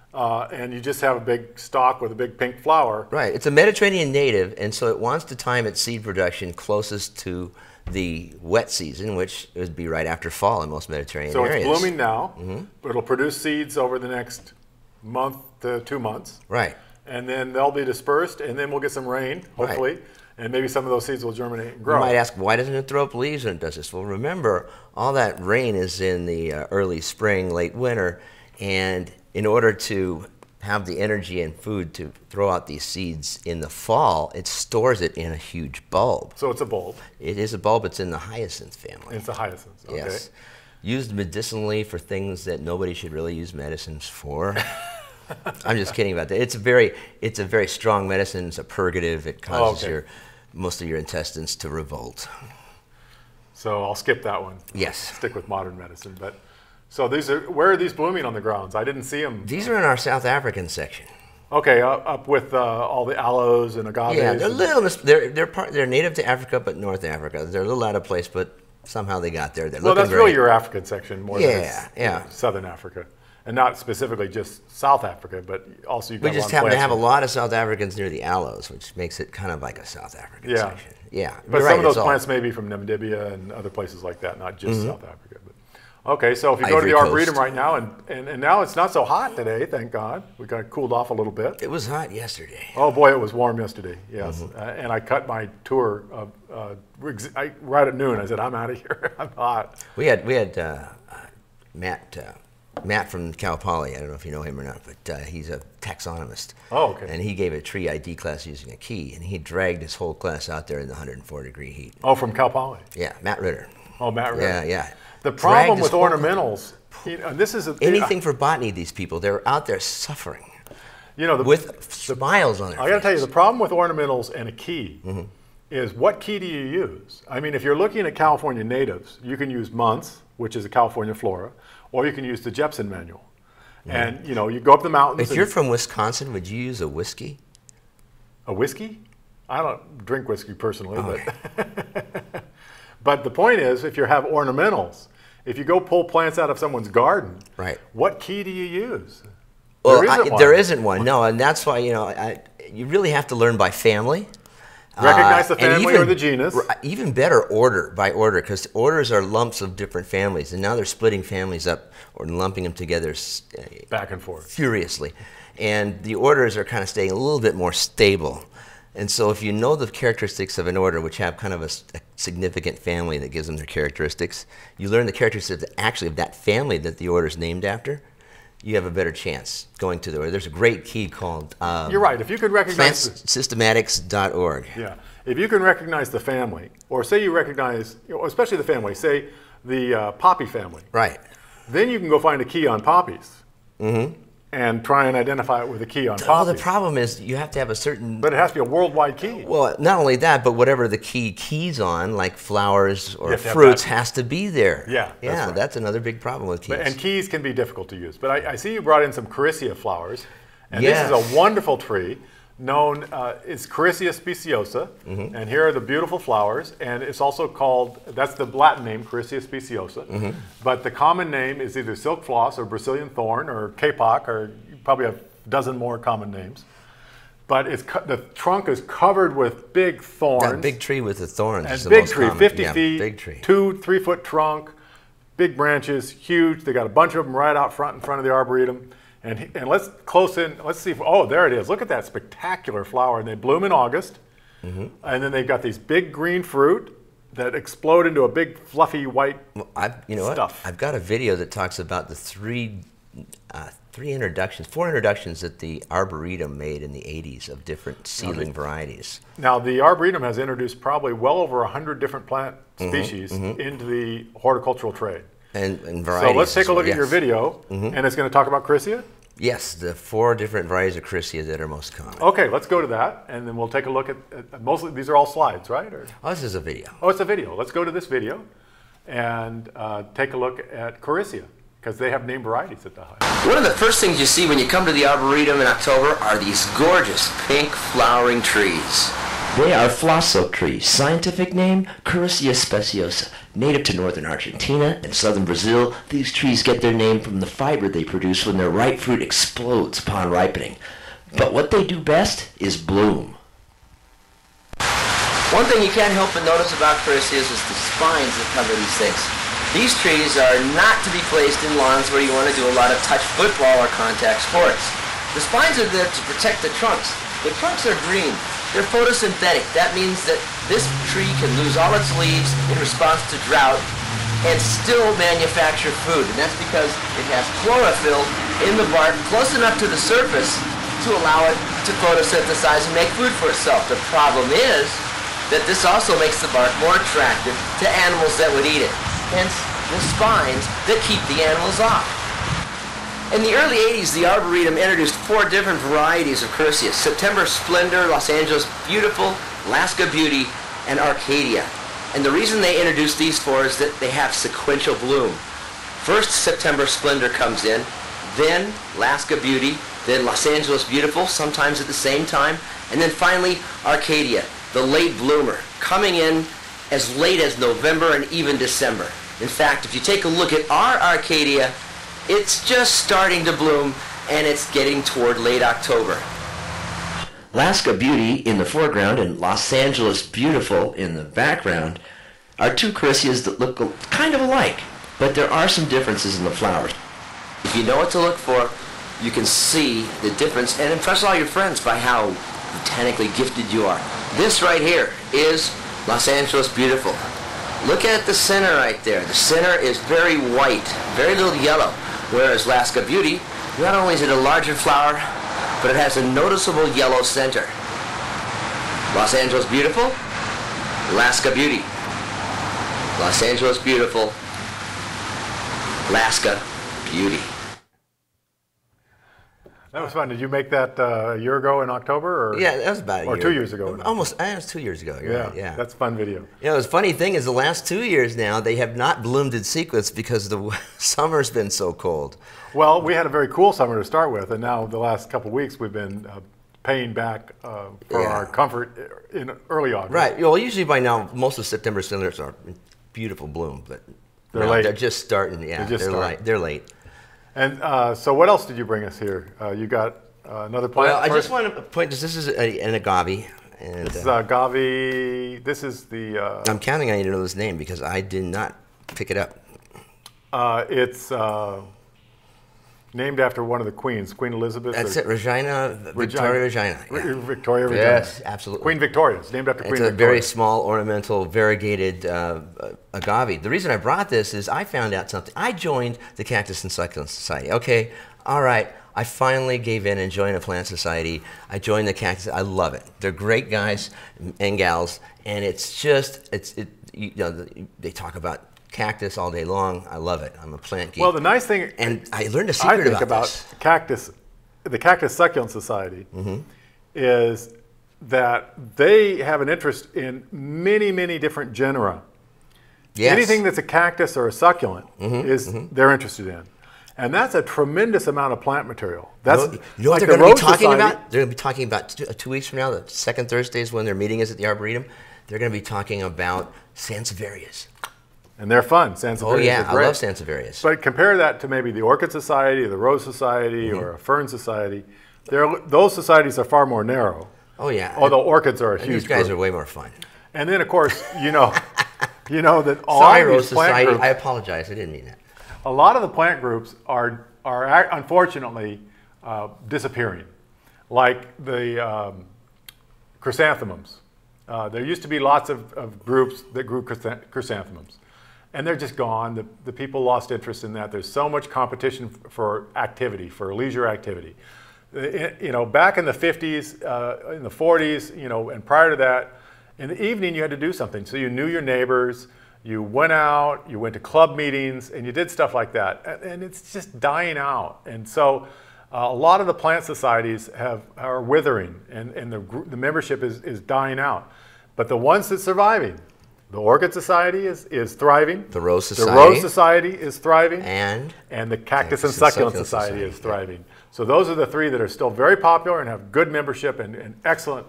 And you just have a big stalk with a big pink flower. Right. It's a Mediterranean native, and so it wants to time its seed production closest to the wet season, which would be right after fall in most Mediterranean areas. So it's blooming now, but it'll produce seeds over the next month to 2 months. Right. And then they'll be dispersed, and then we'll get some rain, hopefully, and maybe some of those seeds will germinate and grow. You might ask, why doesn't it throw up leaves when it does this? Well, remember, all that rain is in the early spring, late winter, and in order to have the energy and food to throw out these seeds in the fall, it stores it in a huge bulb. So it's a bulb? It is a bulb. It's in the hyacinth family. It's a hyacinth, okay. Yes. Used medicinally for things that nobody should really use medicines for. I'm just kidding about that. It's a very strong medicine. It's a purgative. It causes most of your intestines to revolt. So I'll skip that one. Yes. Stick with modern medicine. But so where are these blooming on the grounds? I didn't see them. These are in our South African section. Okay, up with all the aloes and agaves. Yeah, they're native to Africa, but North Africa. They're a little out of place, but somehow they got there. Well, that's really your African section more than Southern Africa. And not specifically just South Africa, but also you've got We just happen to have a lot of South Africans near the aloes, which makes it kind of like a South African section. Yeah, but some of those plants may be from Namibia and other places like that, not just South Africa. But. Okay, so if you go to the Arboretum right now, and now it's not so hot today, thank God. We got cooled off a little bit. It was hot yesterday. Oh boy, it was warm yesterday, yes. And I cut my tour right at noon. I said, I'm out of here, I'm hot. We had Matt from Cal Poly. I don't know if you know him or not, but he's a taxonomist. Oh, okay. And he gave a tree ID class using a key, and he dragged his whole class out there in the 104-degree heat. Oh, from Cal Poly? Yeah, Matt Ritter. Oh, Matt Ritter. Yeah, yeah. The problem with ornamentals, and this is anything for botany. These people, they're out there suffering. With smiles on their face. I got to tell you, the problem with ornamentals and a key is what key do you use? I mean, if you're looking at California natives, you can use months, which is a California flora, or you can use the Jepson manual. And, you know, you go up the mountains. If you're from Wisconsin, would you use a whiskey? A whiskey? I don't drink whiskey personally, but the point is, if you have ornamentals, if you go pull plants out of someone's garden, right? What key do you use? Well, there isn't one. No, and that's why, you know, you really have to learn by family. Recognize the family or the genus. Even better, order by order, because orders are lumps of different families, and now they're splitting families up or lumping them together back and forth furiously, and the orders are kind of staying a little bit more stable. And so if you know the characteristics of an order, which have kind of a significant family that gives them their characteristics, you learn the characteristics actually of that family that the order is named after, you have a better chance going to the order. There's a great key called you're right. If you could recognize plantsystematics.org. Yeah. If you can recognize the family, or say you recognize, especially the family, say the poppy family. Right. Then you can go find a key on poppies. Mm-hmm. And try and identify it with a key on poppies. Well, the problem is you have to have a certain... But it has to be a worldwide key. Well, not only that, but whatever the key keys on, like flowers or fruits, has to be there. Yeah, yeah, that's another big problem with keys. And keys can be difficult to use. But I see you brought in some Corycia flowers. And this is a wonderful tree known, it's Corycia speciosa. Mm-hmm. And here are the beautiful flowers. And it's also called, that's the Latin name, Corycia speciosa. Mm-hmm. But the common name is either silk floss or Brazilian thorn or kapok, or you probably have a dozen more common names. But it's the trunk is covered with big thorns. That big tree with the thorns is the big most tree, common. 50 feet, big tree. 2-3 foot trunk, big branches, huge. They got a bunch of them right out front in front of the arboretum. And let's close in, let's see, oh, there it is. Look at that spectacular flower. And they bloom in August. Mm-hmm. And then they've got these big green fruit that explode into a big fluffy white stuff. I've got a video that talks about the four introductions that the Arboretum made in the 80s of different seedling varieties. Now, the Arboretum has introduced probably well over 100 different plant species into the horticultural trade. And varieties. So let's take a look at your video, and it's going to talk about Corycia? Yes, the 4 different varieties of Corycia that are most common. Okay, let's go to that, and then we'll take a look at mostly, these are all slides, right? Or? Oh, this is a video. Oh, it's a video. Let's go to this video and take a look at Corycia, because they have named varieties at the high. One of the first things you see when you come to the Arboretum in October are these gorgeous pink flowering trees. They are floss oak trees, scientific name Corycia speciosa. Native to northern Argentina and southern Brazil, these trees get their name from the fiber they produce when their ripe fruit explodes upon ripening. But what they do best is bloom. One thing you can't help but notice about Corycias is the spines that cover these things. These trees are not to be placed in lawns where you want to do a lot of touch football or contact sports. The spines are there to protect the trunks. The trunks are green. They're photosynthetic. That means that this tree can lose all its leaves in response to drought and still manufacture food. And that's because it has chlorophyll in the bark close enough to the surface to allow it to photosynthesize and make food for itself. The problem is that this also makes the bark more attractive to animals that would eat it. Hence, the spines that keep the animals off. In the early 80s, the Arboretum introduced 4 different varieties of Corycia: September Splendor, Los Angeles Beautiful, Alaska Beauty, and Arcadia. And the reason they introduced these 4 is that they have sequential bloom. First, September Splendor comes in, then Alaska Beauty, then Los Angeles Beautiful, sometimes at the same time, and then finally Arcadia, the late bloomer, coming in as late as November and even December. In fact, if you take a look at our Arcadia, it's just starting to bloom, and it's getting toward late October. Alaska Beauty in the foreground and Los Angeles Beautiful in the background are 2 Corycias that look kind of alike, but there are some differences in the flowers. If you know what to look for, you can see the difference and impress all your friends by how botanically gifted you are. This right here is Los Angeles Beautiful. Look at the center right there. The center is very white, very little yellow. Whereas Alaska Beauty, not only is it a larger flower, but it has a noticeable yellow center. Los Angeles Beautiful, Alaska Beauty. Los Angeles Beautiful, Alaska Beauty. That was fun. Did you make that a year ago in October? Or? Yeah, that was about a year. Or 2 years ago. Almost, it was 2 years ago. You're right, yeah. That's a fun video. You know, the funny thing is the last 2 years now, they have not bloomed in sequence because the summer's been so cold. Well, we had a very cool summer to start with, and now the last couple of weeks we've been paying back for our comfort in early August. Right. Well, usually by now, most of September cylinders are in beautiful bloom, but they're late. They're just starting. Yeah, they're late. And so what else did you bring us here? You got another plant? Well, I just want to point this. This is an agave. And, this is agave. This is the... I'm counting on you to know this name because I did not pick it up. It's named after one of the queens, Queen Elizabeth. That's it, Victoria Regina. Yeah. Victoria Regina. Yes, absolutely. Queen Victoria. It's named after Queen Victoria. It's a very small, ornamental, variegated agave. The reason I brought this is I found out something. I joined the Cactus and Succulent Society. Okay, all right. I finally gave in and joined a plant society. I joined the Cactus. I love it. They're great guys and gals, and it's just, you know, they talk about cactus all day long. I love it. I'm a plant geek. Well, the nice thing, and I learned a secret about this. Cactus, the Cactus Succulent Society, is that they have an interest in many, many different genera. Yes. Anything that's a cactus or a succulent they're interested in. And that's a tremendous amount of plant material. That's you know what like they're going to be talking about? They're going to be talking about 2 weeks from now, the second Thursday is when their meeting is at the Arboretum. They're going to be talking about Sansevierias. And they're fun. Sansevierias are great. I love Sansevierias. But compare that to maybe the Orchid Society, or the Rose Society, or a Fern Society. Those societies are far more narrow. Oh, yeah. Although orchids are a huge These guys group. are way more fun. And then, of course, you know that all Sorry, of Rose these plant Society. groups, I apologize. I didn't mean that. a lot of the plant groups are unfortunately disappearing, like the chrysanthemums. There used to be lots of groups that grew chrysanthemums, and they're just gone. The people lost interest in that. There's so much competition for activity, for leisure activity. You know, back in the 50s, in the 40s, you know, and prior to that, in the evening you had to do something. So you knew your neighbors, you went out, you went to club meetings, and you did stuff like that. And it's just dying out. And so a lot of the plant societies are withering, and the membership is dying out. But the ones that's surviving, the Orchid Society is thriving. The Rose Society. The Rose Society is thriving. And the Cactus and Succulent Society is thriving. So those are the three that are still very popular and have good membership and excellent,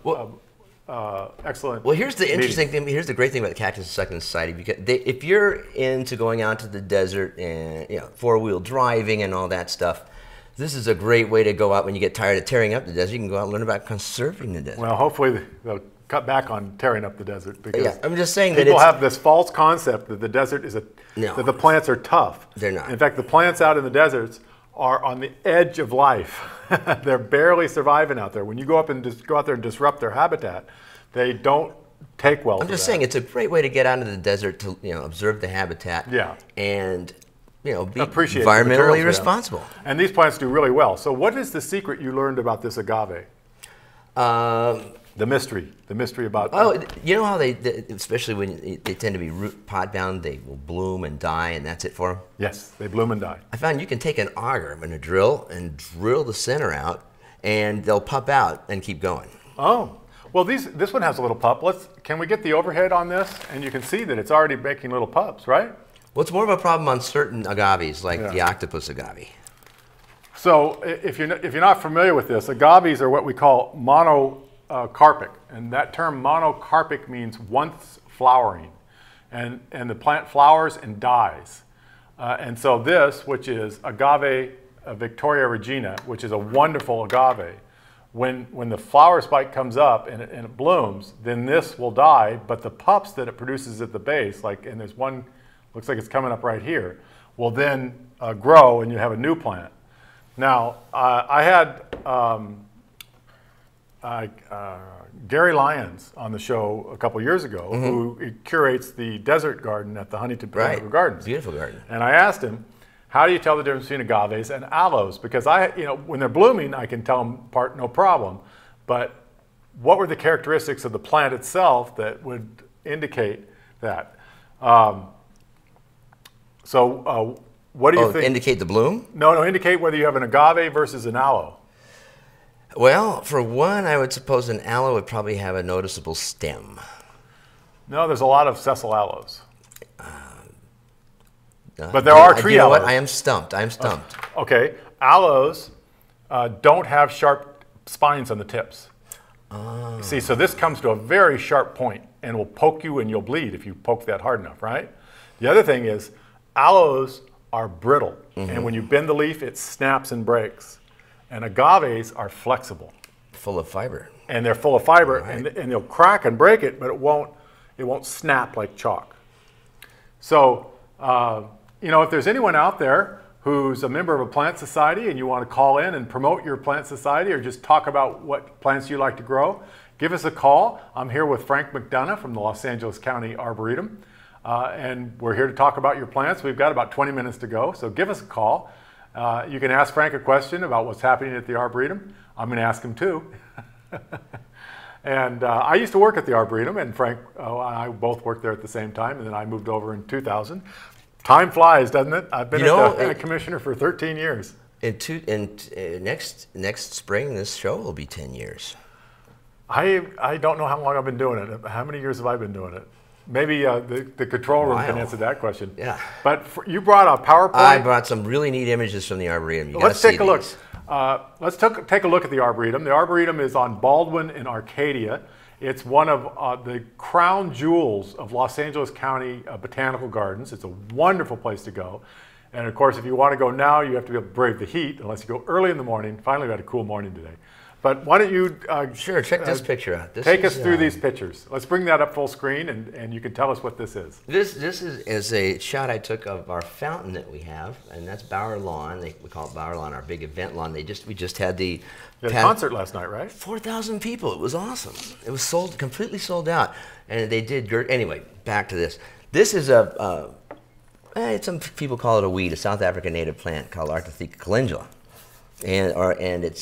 excellent. Well, here's the interesting thing. Here's the great thing about the Cactus and Succulent Society. Because if you're into going out to the desert and four-wheel driving and all that stuff, this is a great way to go out when you get tired of tearing up the desert. You can go out and learn about conserving the desert. Well, hopefully they'll cut back on tearing up the desert, because I'm just saying people have this false concept that the desert is that the plants are tough. They're not. In fact, the plants out in the deserts are on the edge of life. They're barely surviving out there. When you go out there and disrupt their habitat, they don't take well. I'm just saying it's a great way to get out into the desert to observe the habitat. And be environmentally responsible. And these plants do really well. So what is the secret you learned about this agave? The mystery about. Oh, you know how they, especially when they tend to be pot bound, they will bloom and die, and that's it for them. Yes, they bloom and die. I found you can take an auger and a drill and drill the center out, and they'll pup out and keep going. Oh, well, this one has a little pup. Can we get the overhead on this? And you can see that it's already making little pups, right? Well, it's more of a problem on certain agaves, like the octopus agave. So, if you're not familiar with this, agaves are what we call monocarpic, and that term monocarpic means once flowering, and the plant flowers and dies. And so this, which is agave Victoria Regina, which is a wonderful agave, when the flower spike comes up and it blooms, then this will die, but the pups that it produces at the base, and there's one, looks like it's coming up right here, will then grow, and you have a new plant. Now, I had Gary Lyons on the show a couple years ago, who curates the desert garden at the Huntington Botanical Gardens. Beautiful garden. And I asked him, how do you tell the difference between agaves and aloes? Because when they're blooming, I can tell them apart, no problem. But what were the characteristics of the plant itself that would indicate that? What do you think? Indicate the bloom? No, indicate whether you have an agave versus an aloe. Well, for one, I would suppose an aloe would probably have a noticeable stem. No, there's a lot of sessile aloes. But there are tree you know aloes. what? I am stumped. I am stumped. Okay. Aloes don't have sharp spines on the tips. Oh. See, so this comes to a very sharp point and will poke you and you'll bleed if you poke that hard enough, right? The other thing is aloes are brittle. And when you bend the leaf, it snaps and breaks. And agaves are flexible. Full of fiber. And they're full of fiber, and they'll crack and break it, but it won't snap like chalk. So, you know, if there's anyone out there who's a member of a plant society and you want to call in and promote your plant society or just talk about what plants you like to grow, give us a call. I'm here with Frank McDonough from the Los Angeles County Arboretum, and we're here to talk about your plants. We've got about 20 minutes to go, so give us a call. You can ask Frank a question about what's happening at the Arboretum. I'm going to ask him too. And I used to work at the Arboretum, and Frank and I both worked there at the same time, and then I moved over in 2000. Time flies, doesn't it? I've been a commissioner for 13 years. Next spring, this show will be 10 years. I don't know how long I've been doing it. How many years have I been doing it? Maybe the control room can answer that question. Yeah. But you brought a PowerPoint. I brought some really neat images from the Arboretum. Let's take a look. Let's take a look at the Arboretum. The Arboretum is on Baldwin in Arcadia. It's one of the crown jewels of Los Angeles County Botanical Gardens. It's a wonderful place to go. And of course, if you want to go now, you have to be able to brave the heat, unless you go early in the morning. Finally, we had a cool morning today. But why don't you sure check this picture out. Take us through these pictures. Let's bring that up full screen, and you can tell us what this is. This is a shot I took of our fountain that we have, and that's Bower Lawn. We call it Bower Lawn, our big event lawn. We just had the concert last night, right? 4,000 people. It was awesome. It was completely sold out, and they did good. Anyway, back to this. This is some people call it a weed, a South African native plant called Artotheca calendula, and it's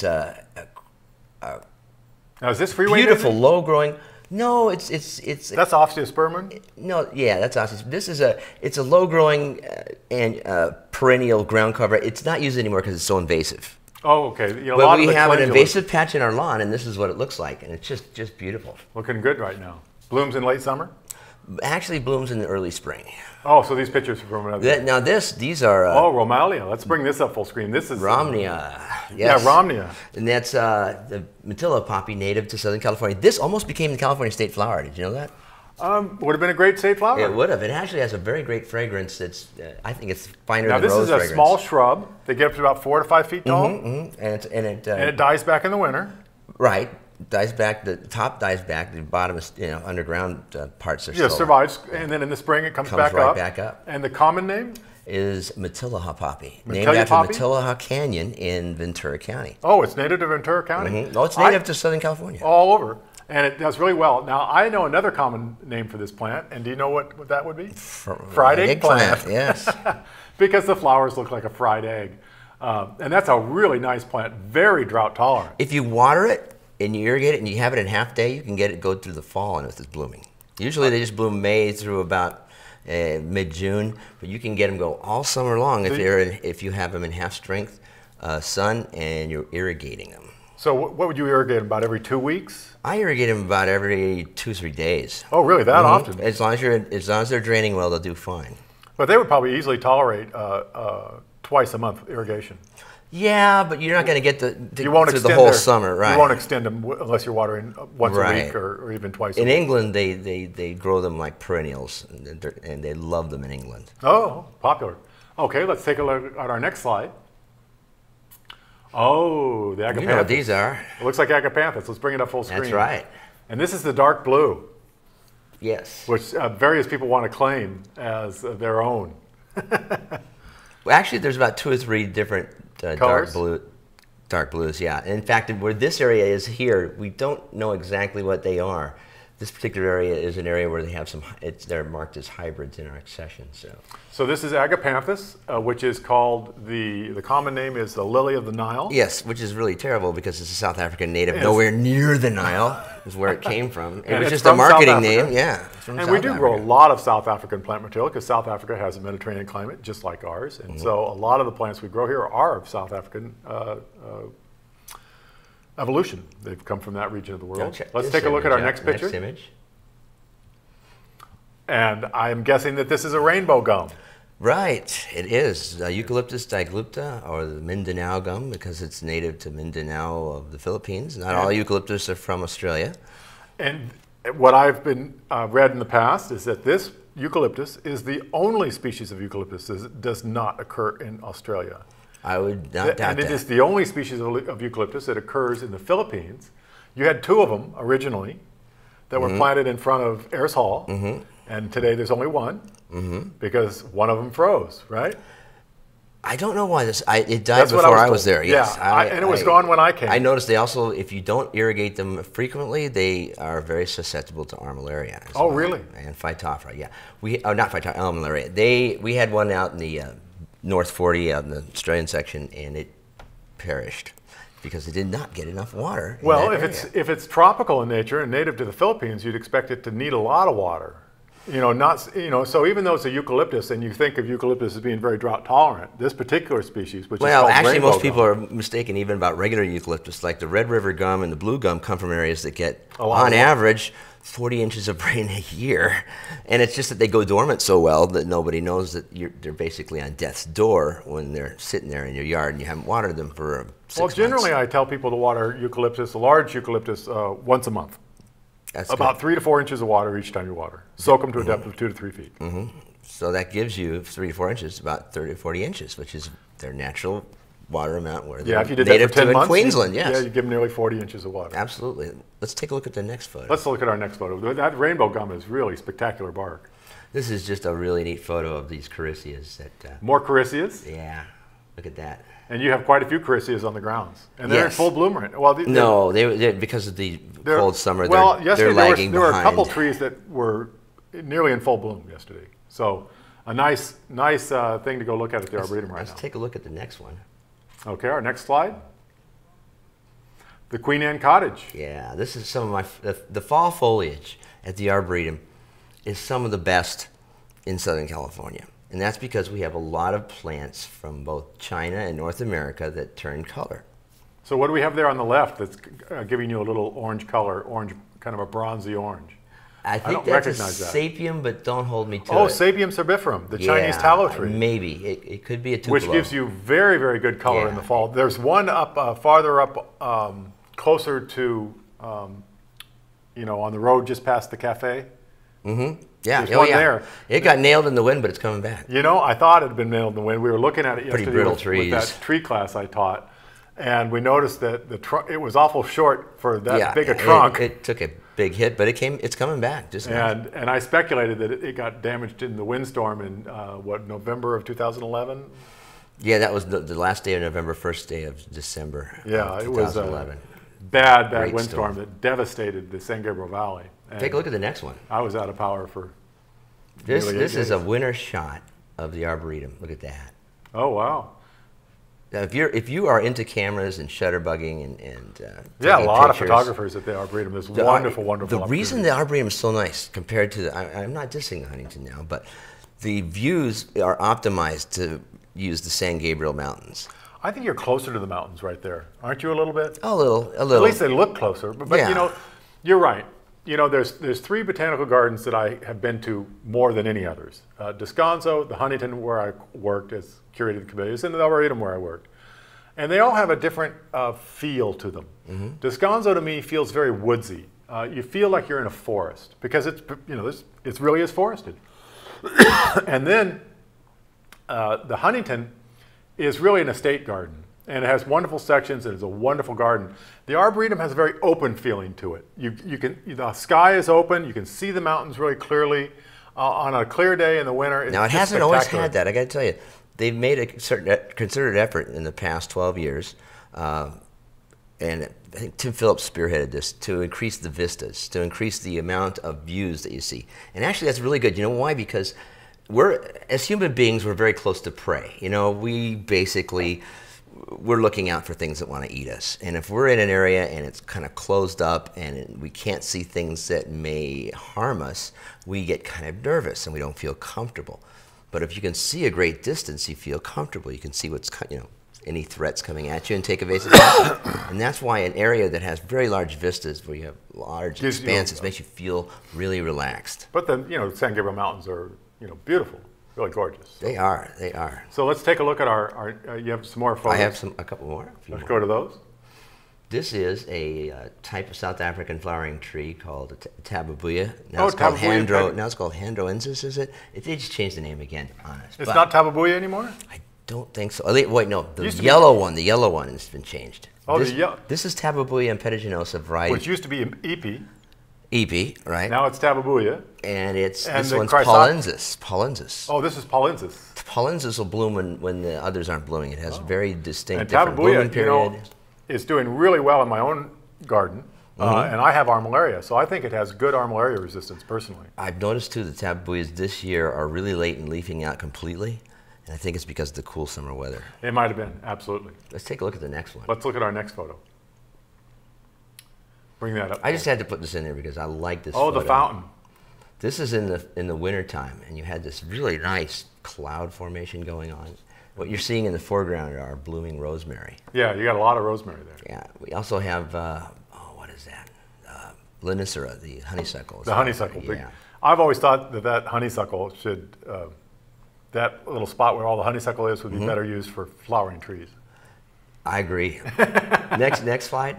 now is this freeway? Beautiful, low growing. No, it's that's osteospermum. No, yeah, that's osteospermum. This is it's a low growing and perennial ground cover. It's not used anymore because it's so invasive. Oh, okay. But we have an invasive patch in our lawn, and this is what it looks like, and it's just beautiful. Looking good right now. Blooms in late summer? Actually blooms in the early spring. Oh, so these pictures are from another. Now these are. Oh, Romalia. Let's bring this up full screen. This is Romnea. Yes. Yeah, Romnea. And that's the Matilla poppy, native to Southern California. This almost became the California state flower. Did you know that? Would have been a great state flower. It would have. It actually has a very great fragrance. It's I think it's finer than rose fragrance. Now this is a small shrub. They get up to about 4 to 5 feet tall. And it dies back in the winter. Right. Dies back. The top dies back. The bottom is, underground parts are still. Yeah, survives, and then in the spring it comes back right up. back up. And the common name is Matillaha poppy, named after Matillaha Canyon in Ventura County. Oh, it's native to Ventura County. No, it's native to Southern California. All over, and it does really well. Now I know another common name for this plant, and do you know what that would be? Fried eggplant. Yes. Because the flowers look like a fried egg, and that's a really nice plant, very drought tolerant. If you water it and you irrigate it and you have it in half day, you can get it go through the fall and it's blooming. Usually they just bloom May through about mid-June, but you can get them go all summer long if you have them in half strength sun and you're irrigating them. So what would you irrigate them about every 2 weeks? I irrigate them about every 2 or 3 days. Oh, really? That often? As long as they're draining well, they'll do fine. But they would probably easily tolerate twice a month irrigation. Yeah, but you're not going to get you won't the whole summer, right? You won't extend them unless you're watering once a week or even twice a week. In England, they grow them like perennials, and they love them in England. Oh, popular. Okay, let's take a look at our next slide. Oh, the agapanthus. You know what these are. It looks like agapanthus. Let's bring it up full screen. That's right. And this is the dark blue. Yes. Which various people want to claim as their own. Well, actually, there's about 2 or 3 different dark blues, yeah. In fact, where this area is here, we don't know exactly what they are. This particular area is an area where they have they're marked as hybrids in our accession. So this is agapanthus, which is called, the common name is the lily of the Nile. Yes, which is really terrible because it's a South African native. Nowhere near the Nile is where it came from. It was just a marketing name, yeah. And we do grow a lot of South African plant material because South Africa has a Mediterranean climate just like ours. And so a lot of the plants we grow here are of South African evolution. They've come from that region of the world. Check Let's this take a look at our image next out. picture. Next image. And I'm guessing that this is a rainbow gum. Right, it is. Eucalyptus diglypta, or the Mindanao gum, because it's native to Mindanao of the Philippines. Not all eucalyptus are from Australia. And what I've been read in the past is that this eucalyptus is the only species of eucalyptus that does not occur in Australia. I would not doubt that. And it is the only species of eucalyptus that occurs in the Philippines. You had 2 of them originally that were planted in front of Ayers Hall. And today there's only 1 because one of them froze, right? I don't know why it died before I was there. Yes, yeah, and it was gone when I came. I noticed they also, if you don't irrigate them frequently, they are very susceptible to armillaria. Oh, really? And phytophthora, yeah. Not phytophthora, armillaria. We had one out in the North 40, out in the Australian section, and it perished because it did not get enough water. Well, if it's tropical in nature and native to the Philippines, you'd expect it to need a lot of water. So even though it's a eucalyptus, and you think of eucalyptus as being very drought tolerant, this particular species, which is called actually, most rainbow people gum, are mistaken even about regular eucalyptus. Like the Red River gum and the blue gum come from areas that get, on average, 40 inches of rain a year. And it's just that they go dormant so well that nobody knows that they're basically on death's door when they're sitting there in your yard and you haven't watered them for 6 months. Well, generally I tell people to water eucalyptus, a large eucalyptus, once a month. That's about 3 to 4 inches of water each time you water. Soak them to a depth of 2 to 3 feet. So that gives you 3 to 4 inches, about 30 to 40 inches, which is their natural water amount where they're if you did that native for 10 to months, Queensland, yes. Yeah, you give them nearly 40 inches of water. Absolutely. Let's take a look at the next photo. Let's look at our next photo. That rainbow gum is really spectacular bark. This is just a really neat photo of these Carissias. More Carissias? Yeah, look at that. And you have quite a few Carissias on the grounds. And they're in full bloom right now. Well, they're because of the cold summer, yesterday they're lagging there were behind. a couple trees that were nearly in full bloom yesterday. So a nice thing to go look at the Arboretum right now. Let's take a look at the next one. Okay, our next slide. The Queen Anne Cottage. Yeah, this is some of the fall foliage at the Arboretum is some of the best in Southern California. And that's because we have a lot of plants from both China and North America that turn color. So what do we have there on the left that's giving you a little orange color, kind of a bronzy orange? I think that's a sapium, but don't hold me to it. Oh, Sapium cerbiferum, the Chinese tallow tree. Maybe. It could be a tupelo. Which gives you very, very good color in the fall. There's one up farther up, closer to, on the road just past the cafe. Yeah, There's one there. It got nailed in the wind, but it's coming back. I thought it had been nailed in the wind. We were looking at it Pretty yesterday brittle with trees. that tree class I taught. And we noticed that it was awful short for that big a trunk. It took a big hit, but it's coming back. And I speculated that it got damaged in the windstorm in November of 2011. Yeah, that was the last day of November, first day of December. Yeah, of it was 2011. Bad windstorm that devastated the San Gabriel Valley. And take a look at the next one. I was out of power for. This is a winter shot of the Arboretum. Look at that. Oh wow. Now, if you are into cameras and shutterbugging and a lot of photographers at the Arboretum. There's wonderful. The reason the Arboretum is so nice compared to I'm not dissing Huntington now, but the views are optimized to use the San Gabriel Mountains. I think you're closer to the mountains right there, aren't you? A little bit. A little. At least they look closer. But you're right. There's 3 botanical gardens that I have been to more than any others. Descanso, the Huntington where I worked as curator of the camellias, and the Arboretum where I worked. And they all have a different feel to them. Descanso to me feels very woodsy. You feel like you're in a forest because it really is forested. And then the Huntington is really an estate garden. And it has wonderful sections. It is a wonderful garden. The Arboretum has a very open feeling to it. The sky is open. You can see the mountains really clearly. On a clear day in the winter, now it hasn't always had that. I got to tell you, they've made a concerted effort in the past 12 years, and I think Tim Phillips spearheaded this to increase the vistas, to increase the amount of views that you see. And actually, that's really good. You know why? Because as human beings, we're very close to prey. We're looking out for things that want to eat us. And if we're in an area and it's kind of closed up and we can't see things that may harm us, we get kind of nervous and we don't feel comfortable. But if you can see a great distance, you feel comfortable. You can see what's, any threats coming at you and take evasive action. And that's why an area that has very large vistas, where you have large expanses, makes you feel really relaxed. But then, San Gabriel Mountains are, beautiful, really gorgeous. So. They are, they are. So let's take a look at our you have some more photos? I have a couple more. Let's go to those. This is a type of South African flowering tree called tababuya. Now it's called Handroensis, is it? They just changed the name again, honest. It's not tababuya anymore? I don't think so. Wait, no, the yellow one has been changed. Oh, this is tababuya impetigosa variety. Which used to be epi. Epi, right. Now it's tababuya. And this one's paulensis. Oh, this is paulensis. Paulensis will bloom when the others aren't blooming. It has very distinct and different blooming period. It's doing really well in my own garden. And I have armillaria, so I think it has good armillaria resistance personally. I've noticed too that tababuyas this year are really late in leafing out completely. And I think it's because of the cool summer weather. It might have been, absolutely. Let's take a look at the next one. Let's look at our next photo. Bring that up. I just had to put this in there because I like this photo. Oh, the fountain. This is in the wintertime, and you had this really nice cloud formation going on. What you're seeing in the foreground are blooming rosemary. Yeah, you got a lot of rosemary there. Yeah, we also have, what is that? Linicera, the honeysuckle. The honeysuckle. Yeah. I've always thought that honeysuckle should... that little spot where all the honeysuckle is would be better used for flowering trees. I agree. Next slide.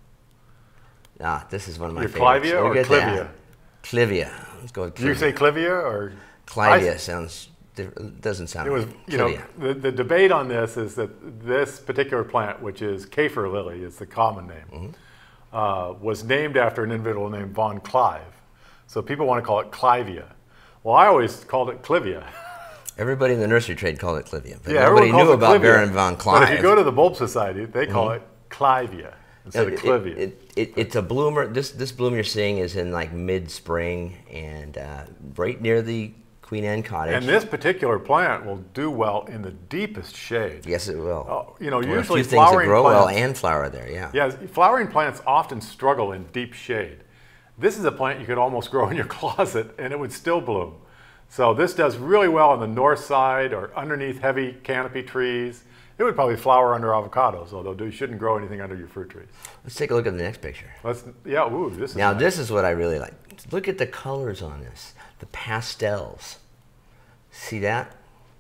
This is one of my favorites. Clivia or Clivia? Clivia. Let's go with Clivia. Do you say Clivia or? Clivia doesn't sound right. The debate on this is that this particular plant, which is kaffir lily, is the common name, was named after an individual named von Clive. So people want to call it Clivia. Well, I always called it Clivia. Everybody in the nursery trade called it Clivia, but nobody knew about Baron von Clive. But if you go to the Bulb Society, they call it Clivia instead of Clivia. It's a bloomer. This bloom you're seeing is in like mid-spring and right near the Queen Anne cottage. And this particular plant will do well in the deepest shade. Yes, it will. Usually a few flowering things that grow plants, well and flower there. Yeah. Yeah, flowering plants often struggle in deep shade. This is a plant you could almost grow in your closet and it would still bloom. So this does really well on the north side or underneath heavy canopy trees. It would probably flower under avocados, although you shouldn't grow anything under your fruit trees. Let's take a look at the next picture. This is nice. This is what I really like. Look at the colors on this, the pastels. See that?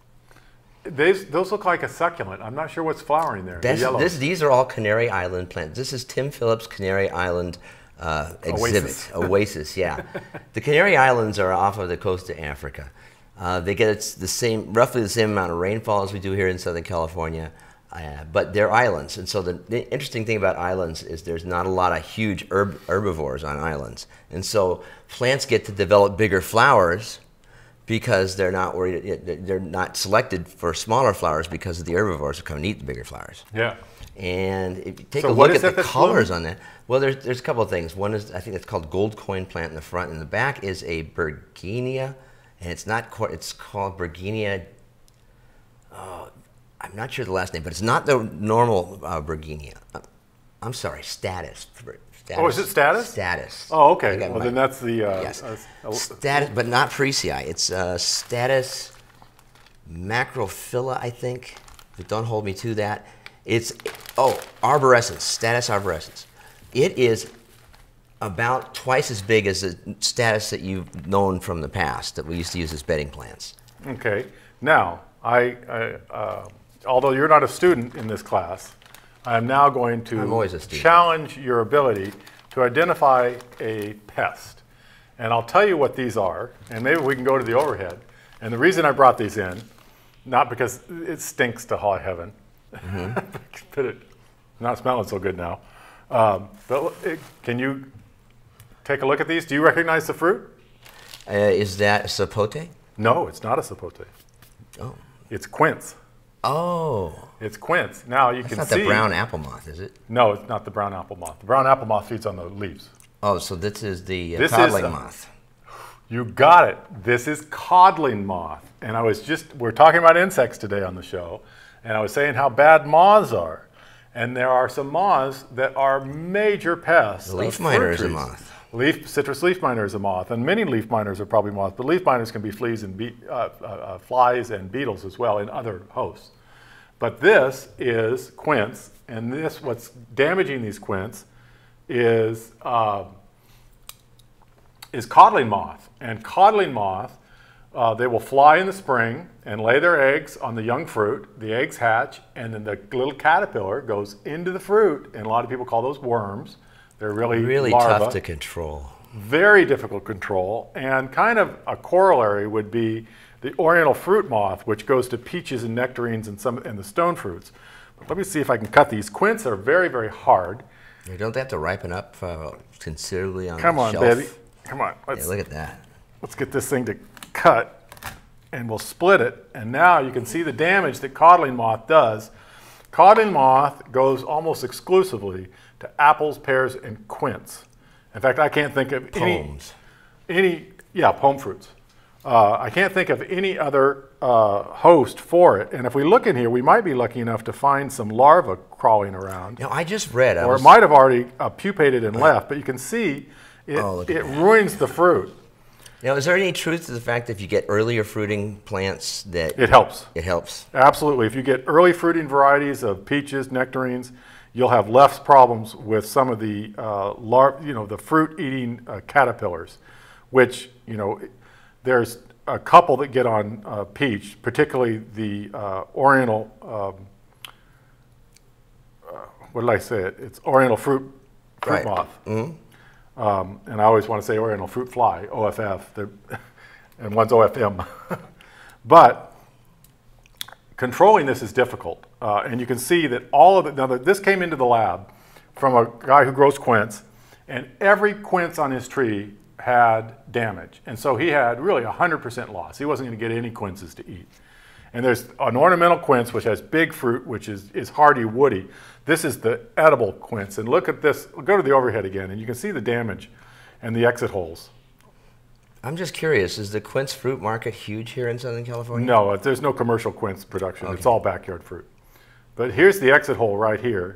Those look like a succulent. I'm not sure what's flowering there. These are all Canary Island plants. This is Tim Phillips' Canary Island exhibit. Oasis, yeah. The Canary Islands are off of the coast of Africa. They get roughly the same amount of rainfall as we do here in Southern California, but they're islands. And so the interesting thing about islands is there's not a lot of huge herbivores on islands. And so plants get to develop bigger flowers because they're not worried, they're not selected for smaller flowers because of the herbivores who come and eat the bigger flowers. Yeah. And if you take a look at the colors on that, well, there's a couple of things. One is, I think it's called gold coin plant in the front, and the back is a Bergenia, and it's called Bergenia. I'm not sure the last name, but it's not the normal Bergenia. I'm sorry, Status. Oh, is it Status? Status. Oh, okay. Well, then that's the... yes. Status, but not Freesii. It's Status macrophylla, I think. But don't hold me to that. It's, arborescens, Status arborescens. It is about twice as big as the Status that you've known from the past that we used to use as bedding plants. Okay. Now, although you're not a student in this class, I am now going to challenge your ability to identify a pest. And I'll tell you what these are, and maybe we can go to the overhead. And the reason I brought these in, not because it stinks to high heaven, but it's not smelling so good now. Can you take a look at these? Do you recognize the fruit? Is that a sapote? No, it's not a sapote. Oh. It's quince. Oh. It's quince. Now you can see. It's not the brown apple moth, is it? No, it's not the brown apple moth. The brown apple moth feeds on the leaves. Oh, so this is the codling moth. You got it. This is codling moth. And we're talking about insects today on the show. And I was saying how bad moths are. And there are some moths that are major pests. The leaf miner is a moth. Citrus leaf miner is a moth, and many leaf miners are probably moths, but leaf miners can be fleas and flies and beetles as well in other hosts. But this is quince, and what's damaging these quince is codling moth. And codling moth, they will fly in the spring and lay their eggs on the young fruit. The eggs hatch, and then the little caterpillar goes into the fruit, and a lot of people call those worms. They're really larvae. Tough to control. Very difficult to control, and kind of a corollary would be the oriental fruit moth, which goes to peaches and nectarines and the stone fruits. But let me see if I can cut these. Quince are very, very hard. Don't they have to ripen up considerably on the shelf? Come on, baby. Come on. Look at that. Let's get this thing to cut, and we'll split it. And now you can see the damage that codling moth does. Codling moth goes almost exclusively to apples, pears, and quince. In fact, I can't think of pome fruits. I can't think of any other host for it. And if we look in here, we might be lucky enough to find some larvae crawling around. I just read. It might have already pupated and left, but you can see it ruins the fruit. Now, is there any truth to the fact that if you get earlier fruiting plants that... It helps. It helps. Absolutely. If you get early fruiting varieties of peaches, nectarines, you'll have less problems with some of the the fruit-eating caterpillars, which, there's a couple that get on peach, particularly the oriental, what did I say it? It's oriental fruit moth. Mm-hmm. And I always want to say oriental fruit fly, OFF, and one's OFM. But controlling this is difficult. And you can see that all of it, now this came into the lab from a guy who grows quince, and every quince on his tree had damage. And so he had really 100% loss. He wasn't going to get any quinces to eat. And there's an ornamental quince, which has big fruit, which is hardy, woody. This is the edible quince. And look at this. Go to the overhead again, and you can see the damage and the exit holes. I'm just curious, is the quince fruit market huge here in Southern California? No, there's no commercial quince production. Okay. It's all backyard fruit. But here's the exit hole right here.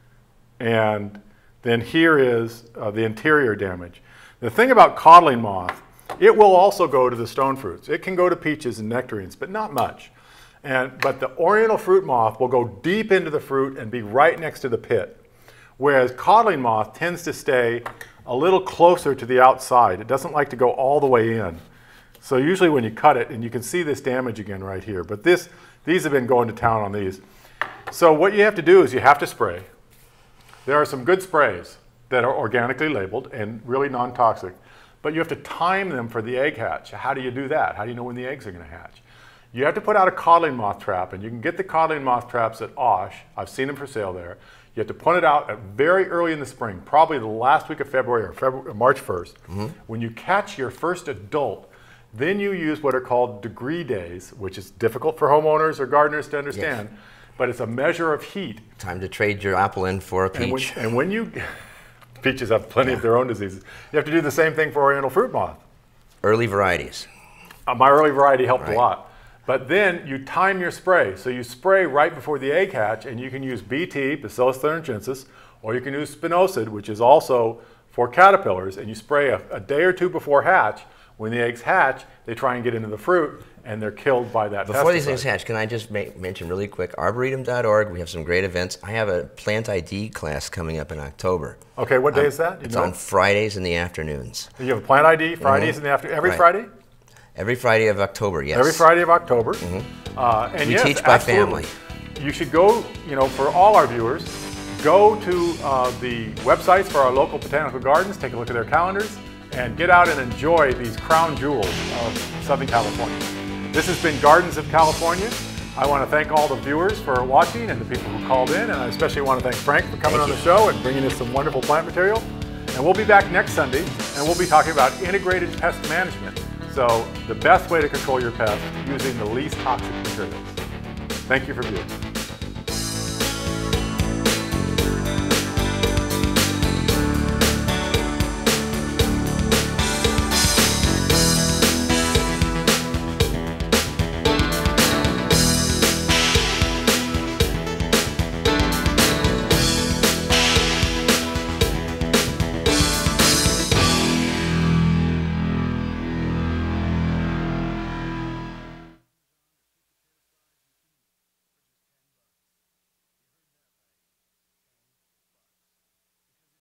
And then here is the interior damage. The thing about codling moth, it will also go to the stone fruits. It can go to peaches and nectarines, but not much. But the oriental fruit moth will go deep into the fruit and be right next to the pit. Whereas codling moth tends to stay a little closer to the outside. It doesn't like to go all the way in. So usually when you cut it, and you can see this damage again right here, but these have been going to town on these. So what you have to do is you have to spray. There are some good sprays that are organically labeled and really non-toxic, but you have to time them for the egg hatch. How do you do that? How do you know when the eggs are going to hatch? You have to put out a codling moth trap, and you can get the codling moth traps at Osh. I've seen them for sale there. You have to put it out very early in the spring, probably the last week of February or March 1st. Mm-hmm. When you catch your first adult, then you use what are called degree days, which is difficult for homeowners or gardeners to understand, yes. But it's a measure of heat. Time to trade your apple in for a peach. And when you, peaches have plenty of their own diseases. You have to do the same thing for oriental fruit moth. Early varieties. My early variety helped a lot. But then you time your spray. So you spray right before the egg hatch, and you can use BT, Bacillus thuringiensis, or you can use spinosad, which is also for caterpillars, and you spray a day or two before hatch. When the eggs hatch, they try and get into the fruit, and they're killed by that Before pesticide. These things hatch, can I just mention really quick, arboretum.org, we have some great events. I have a plant ID class coming up in October. Okay, what day is that? It's on Fridays in the afternoons. You have a plant ID, Fridays in the afternoon, every Friday? Every Friday of October, yes. Every Friday of October. Mm-hmm. And we teach by family. You should go, for all our viewers, go to the websites for our local botanical gardens, take a look at their calendars, and get out and enjoy these crown jewels of Southern California. This has been Gardens of California. I want to thank all the viewers for watching and the people who called in, and I especially want to thank Frank for coming on the show and bringing us some wonderful plant material. And we'll be back next Sunday, and we'll be talking about integrated pest management. So the best way to control your pests using the least toxic materials. Thank you for viewing.